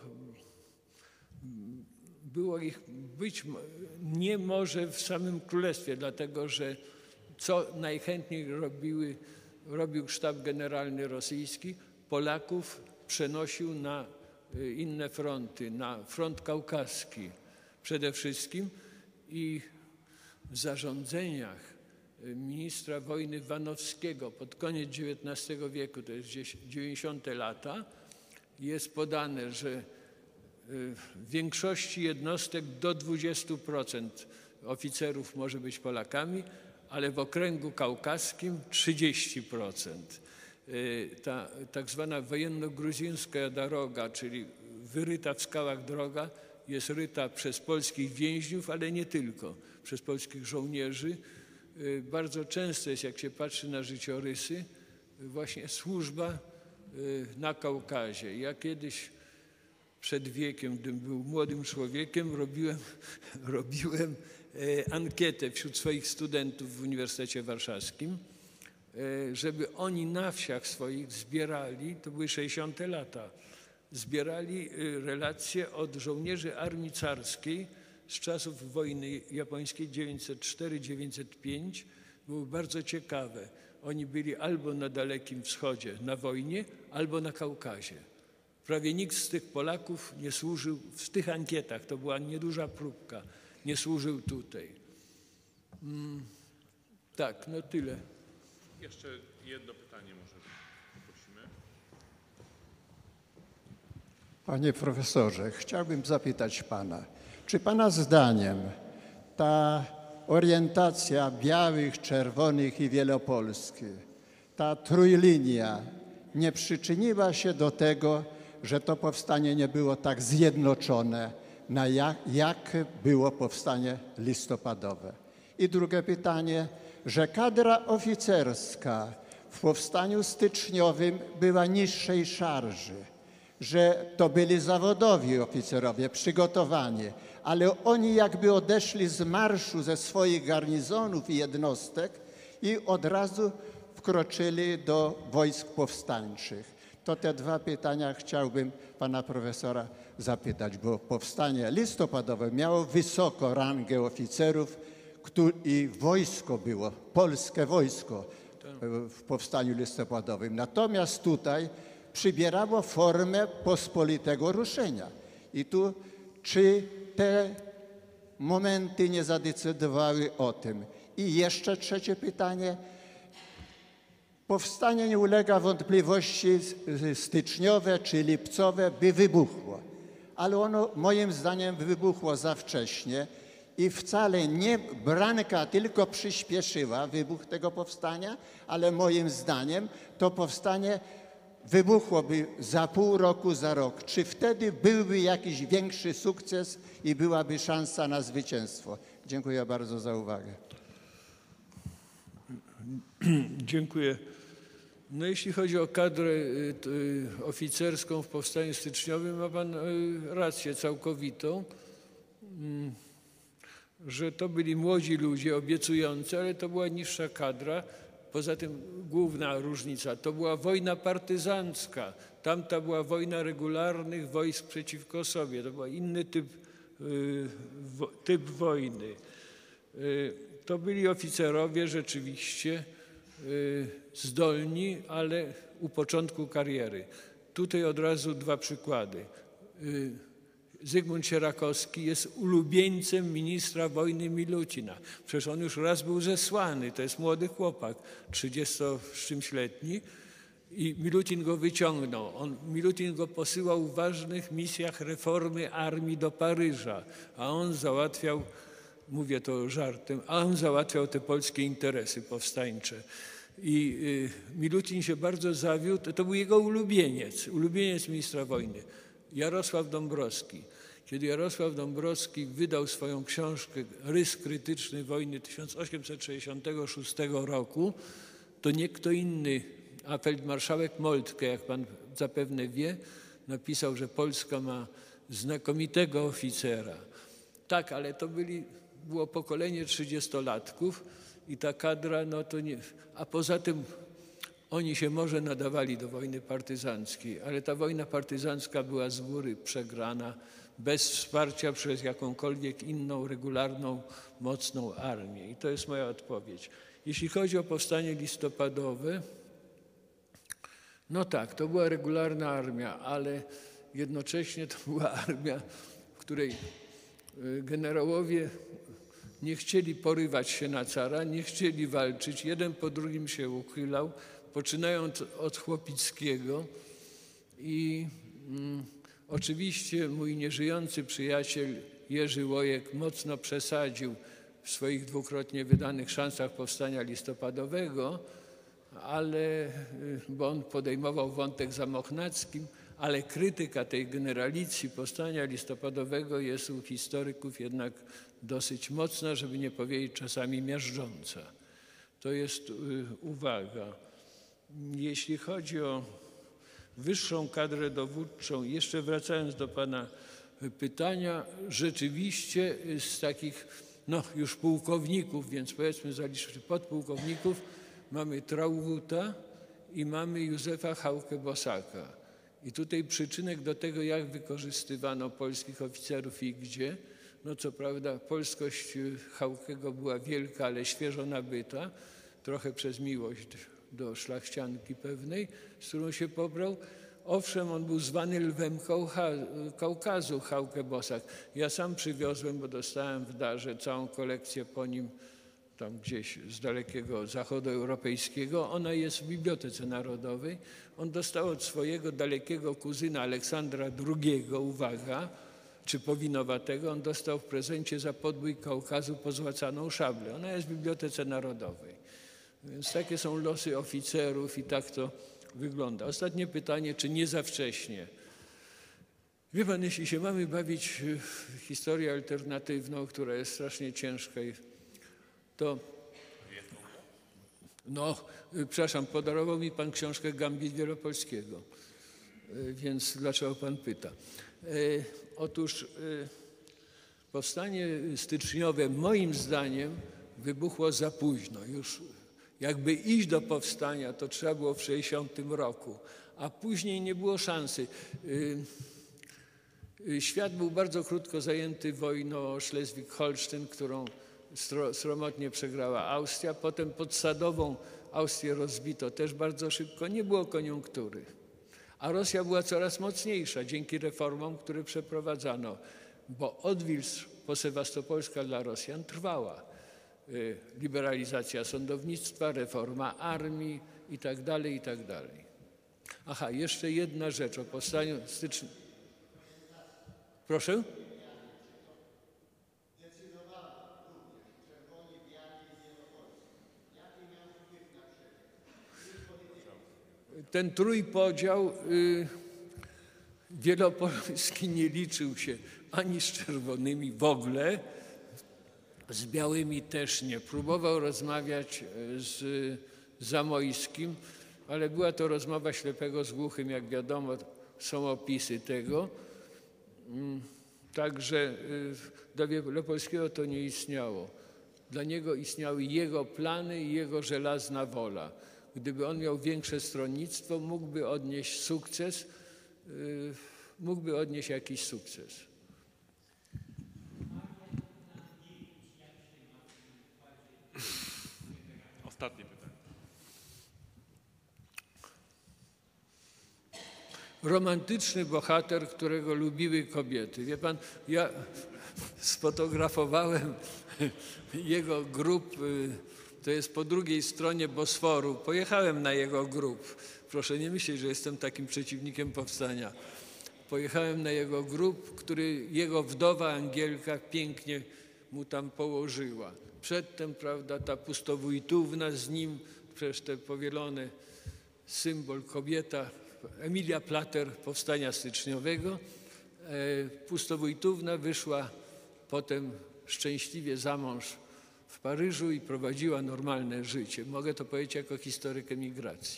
było ich być nie może w samym królestwie, dlatego że co najchętniej robiły, robił sztab generalny rosyjski, Polaków przenosił na inne fronty, na front kaukaski przede wszystkim i w zarządzeniach ministra wojny Wanowskiego pod koniec dziewiętnastego wieku, to jest dziewięćdziesiąte lata, jest podane, że w większości jednostek do dwudziestu procent oficerów może być Polakami, ale w okręgu kaukaskim trzydzieści procent. Ta tak zwana wojenno-gruzińska droga, czyli wyryta w skałach droga, jest ryta przez polskich więźniów, ale nie tylko, przez polskich żołnierzy. Bardzo często jest, jak się patrzy na życiorysy, właśnie służba na Kaukazie. Ja kiedyś przed wiekiem, gdym był młodym człowiekiem, robiłem, robiłem ankietę wśród swoich studentów w Uniwersytecie Warszawskim, żeby oni na wsiach swoich zbierali, to były sześćdziesiąte lata, zbierali relacje od żołnierzy armii carskiej z czasów wojny japońskiej dziewięćset cztery do dziewięćset pięć. Były bardzo ciekawe. Oni byli albo na Dalekim Wschodzie na wojnie, albo na Kaukazie. Prawie nikt z tych Polaków nie służył w tych ankietach, to była nieduża próbka, nie służył tutaj. Mm, tak, no tyle. Jeszcze jedno pytanie może prosimy. Panie profesorze, chciałbym zapytać pana, czy pana zdaniem ta orientacja białych, czerwonych i wielopolskich, ta trójlinia nie przyczyniła się do tego, że to powstanie nie było tak zjednoczone, na jak, jak było powstanie listopadowe? I drugie pytanie, że kadra oficerska w powstaniu styczniowym była niższej szarży, że to byli zawodowi oficerowie, przygotowani, ale oni jakby odeszli z marszu ze swoich garnizonów i jednostek i od razu wkroczyli do wojsk powstańczych. To te dwa pytania chciałbym pana profesora zapytać, bo powstanie listopadowe miało wysoko rangę oficerów i wojsko było, polskie wojsko w powstaniu listopadowym. Natomiast tutaj przybierało formę pospolitego ruszenia. I tu czy te momenty nie zadecydowały o tym? I jeszcze trzecie pytanie. Powstanie nie ulega wątpliwości styczniowe czy lipcowe by wybuchło, ale ono moim zdaniem wybuchło za wcześnie i wcale nie branka tylko przyspieszyła wybuch tego powstania, ale moim zdaniem to powstanie wybuchłoby za pół roku, za rok. Czy wtedy byłby jakiś większy sukces i byłaby szansa na zwycięstwo? Dziękuję bardzo za uwagę. Dziękuję. No jeśli chodzi o kadrę oficerską w powstaniu styczniowym, ma pan rację całkowitą, że to byli młodzi ludzie obiecujący, ale to była niższa kadra. Poza tym główna różnica to była wojna partyzancka. Tamta była wojna regularnych wojsk przeciwko sobie. To był inny typ, typ wojny. To byli oficerowie rzeczywiście zdolni, ale u początku kariery. Tutaj od razu dwa przykłady. Zygmunt Sierakowski jest ulubieńcem ministra wojny Milutina. Przecież on już raz był zesłany, to jest młody chłopak, trzydziesto z czymś letni i Milutin go wyciągnął. On, Milutin go posyłał w ważnych misjach reformy armii do Paryża, a on załatwiał, mówię to żartem, a on załatwiał te polskie interesy powstańcze. I y, Milutin się bardzo zawiódł, to był jego ulubieniec, ulubieniec ministra wojny, Jarosław Dąbrowski. Kiedy Jarosław Dąbrowski wydał swoją książkę Rys krytyczny wojny tysiąc osiemset sześćdziesiątego szóstego roku, to nie kto inny, a feldmarszałek Moltke, jak pan zapewne wie, napisał, że Polska ma znakomitego oficera. Tak, ale to byli, było pokolenie trzydziestolatków i ta kadra, no to nie... A poza tym oni się może nadawali do wojny partyzanckiej, ale ta wojna partyzancka była z góry przegrana, bez wsparcia przez jakąkolwiek inną, regularną, mocną armię. I to jest moja odpowiedź. Jeśli chodzi o powstanie listopadowe, no tak, to była regularna armia, ale jednocześnie to była armia, w której generałowie nie chcieli porywać się na cara, nie chcieli walczyć, jeden po drugim się uchylał, poczynając od Chłopickiego i mm, oczywiście mój nieżyjący przyjaciel Jerzy Łojek mocno przesadził w swoich dwukrotnie wydanych szansach powstania listopadowego, ale, bo on podejmował wątek zamochnackim, ale krytyka tej generalicji powstania listopadowego jest u historyków jednak dosyć mocna, żeby nie powiedzieć czasami miażdżąca. To jest y, uwaga. Jeśli chodzi o wyższą kadrę dowódczą, jeszcze wracając do pana pytania, rzeczywiście z takich no, już pułkowników, więc powiedzmy zaliczmy podpułkowników, mamy Traugutta i mamy Józefa Chałkę-Bosaka. I tutaj przyczynek do tego, jak wykorzystywano polskich oficerów i gdzie, no co prawda polskość Chałkego była wielka, ale świeżo nabyta, trochę przez miłość do szlachcianki pewnej, z którą się pobrał. Owszem, on był zwany lwem Kaukazu, Chałkę-Bosak. Ja sam przywiozłem, bo dostałem w darze całą kolekcję po nim, tam gdzieś z dalekiego zachodu europejskiego. Ona jest w Bibliotece Narodowej. On dostał od swojego dalekiego kuzyna Aleksandra drugiego, uwaga, czy powinowatego, on dostał w prezencie za podbój Kaukazu pozłacaną szablę. Ona jest w Bibliotece Narodowej. Więc takie są losy oficerów i tak to wygląda. Ostatnie pytanie, czy nie za wcześnie? Wie pan, jeśli się mamy bawić w historię alternatywną, która jest strasznie ciężka, to no, przepraszam, podarował mi pan książkę Gambit Wielopolskiego, więc dlaczego pan pyta? Otóż powstanie styczniowe moim zdaniem wybuchło za późno. Już jakby iść do powstania, to trzeba było w sześćdziesiątym roku, a później nie było szansy. Świat był bardzo krótko zajęty wojną o Szlezwik-Holsztyn, którą sromotnie przegrała Austria. Potem pod Sadową Austrię rozbito też bardzo szybko. Nie było koniunktury. A Rosja była coraz mocniejsza dzięki reformom, które przeprowadzano, bo odwilż posewastopolska dla Rosjan trwała. Liberalizacja sądownictwa, reforma armii i tak dalej, i tak dalej. Aha, jeszcze jedna rzecz o powstaniu stycznia. Proszę? Ten trójpodział y, wielopolski nie liczył się ani z czerwonymi w ogóle, z białymi też nie. Próbował rozmawiać z Zamojskim, ale była to rozmowa ślepego z głuchym, jak wiadomo, są opisy tego. Także dla Wielopolskiego to nie istniało. Dla niego istniały jego plany i jego żelazna wola. Gdyby on miał większe stronnictwo, mógłby odnieść sukces, mógłby odnieść jakiś sukces. Ostatnie pytanie. Romantyczny bohater, którego lubiły kobiety. Wie pan, ja sfotografowałem jego grób, to jest po drugiej stronie Bosforu. Pojechałem na jego grób. Proszę nie myśleć, że jestem takim przeciwnikiem powstania. Pojechałem na jego grób, który jego wdowa Angielka pięknie mu tam położyła. Przedtem, prawda, ta pustowójtówna z nim, przecież te powielone symbol kobieta, Emilia Plater powstania styczniowego. E, pustowójtówna wyszła potem szczęśliwie za mąż w Paryżu i prowadziła normalne życie. Mogę to powiedzieć jako historyk emigracji.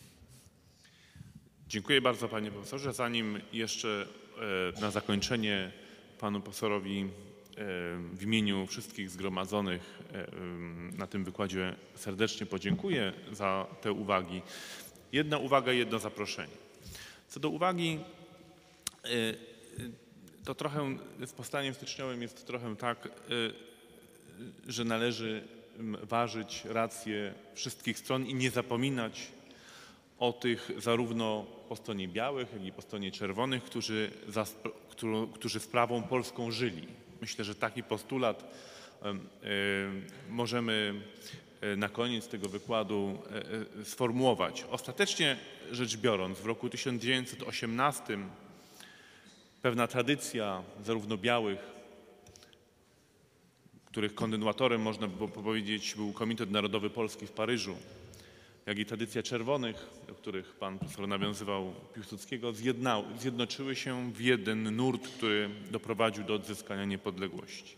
Dziękuję bardzo panie profesorze. Zanim jeszcze e, na zakończenie panu profesorowi e, w imieniu wszystkich zgromadzonych e, na tym wykładzie serdecznie podziękuję za te uwagi. Jedna uwaga i jedno zaproszenie. Co do uwagi, e, to trochę z powstaniem styczniowym jest trochę tak, e, że należy ważyć racje wszystkich stron i nie zapominać o tych zarówno po stronie białych, jak i po stronie czerwonych, którzy, za, którzy sprawą polską żyli. Myślę, że taki postulat y, y, możemy na koniec tego wykładu y, y, sformułować. Ostatecznie rzecz biorąc, w roku tysiąc dziewięćset osiemnastym pewna tradycja zarówno białych, których kontynuatorem, można by powiedzieć, był Komitet Narodowy Polski w Paryżu, jak i tradycja czerwonych, do których pan profesor nawiązywał, Piłsudskiego, zjedna, zjednoczyły się w jeden nurt, który doprowadził do odzyskania niepodległości.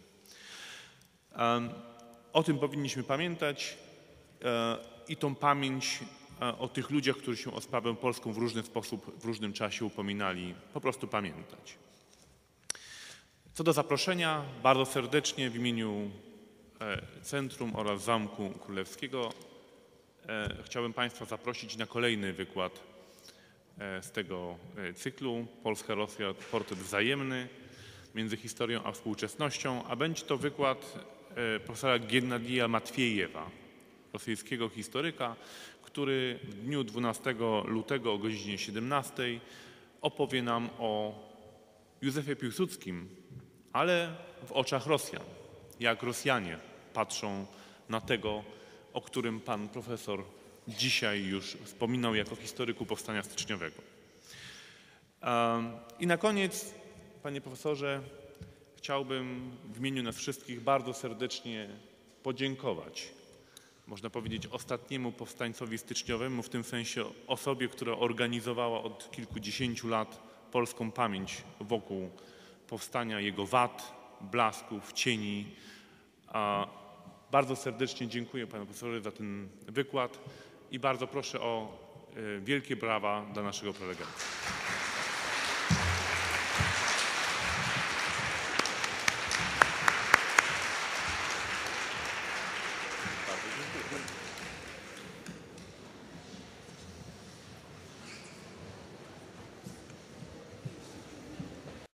O tym powinniśmy pamiętać i tą pamięć o tych ludziach, którzy się o sprawę polską w różny sposób, w różnym czasie upominali, po prostu pamiętać. Co do zaproszenia, bardzo serdecznie w imieniu Centrum oraz Zamku Królewskiego chciałbym państwa zaprosić na kolejny wykład z tego cyklu Polska-Rosja, portret wzajemny między historią a współczesnością, a będzie to wykład profesora Gennadija Matwiejewa, rosyjskiego historyka, który w dniu dwunastego lutego o godzinie siedemnastej opowie nam o Józefie Piłsudskim, ale w oczach Rosjan, jak Rosjanie patrzą na tego, o którym pan profesor dzisiaj już wspominał jako historyku powstania styczniowego. I na koniec, panie profesorze, chciałbym w imieniu nas wszystkich bardzo serdecznie podziękować, można powiedzieć, ostatniemu powstańcowi styczniowemu, w tym sensie osobie, która organizowała od kilkudziesięciu lat polską pamięć wokół powstania, jego wad, blasków, cieni. Bardzo serdecznie dziękuję panu profesorowi za ten wykład i bardzo proszę o wielkie brawa dla naszego prelegenta.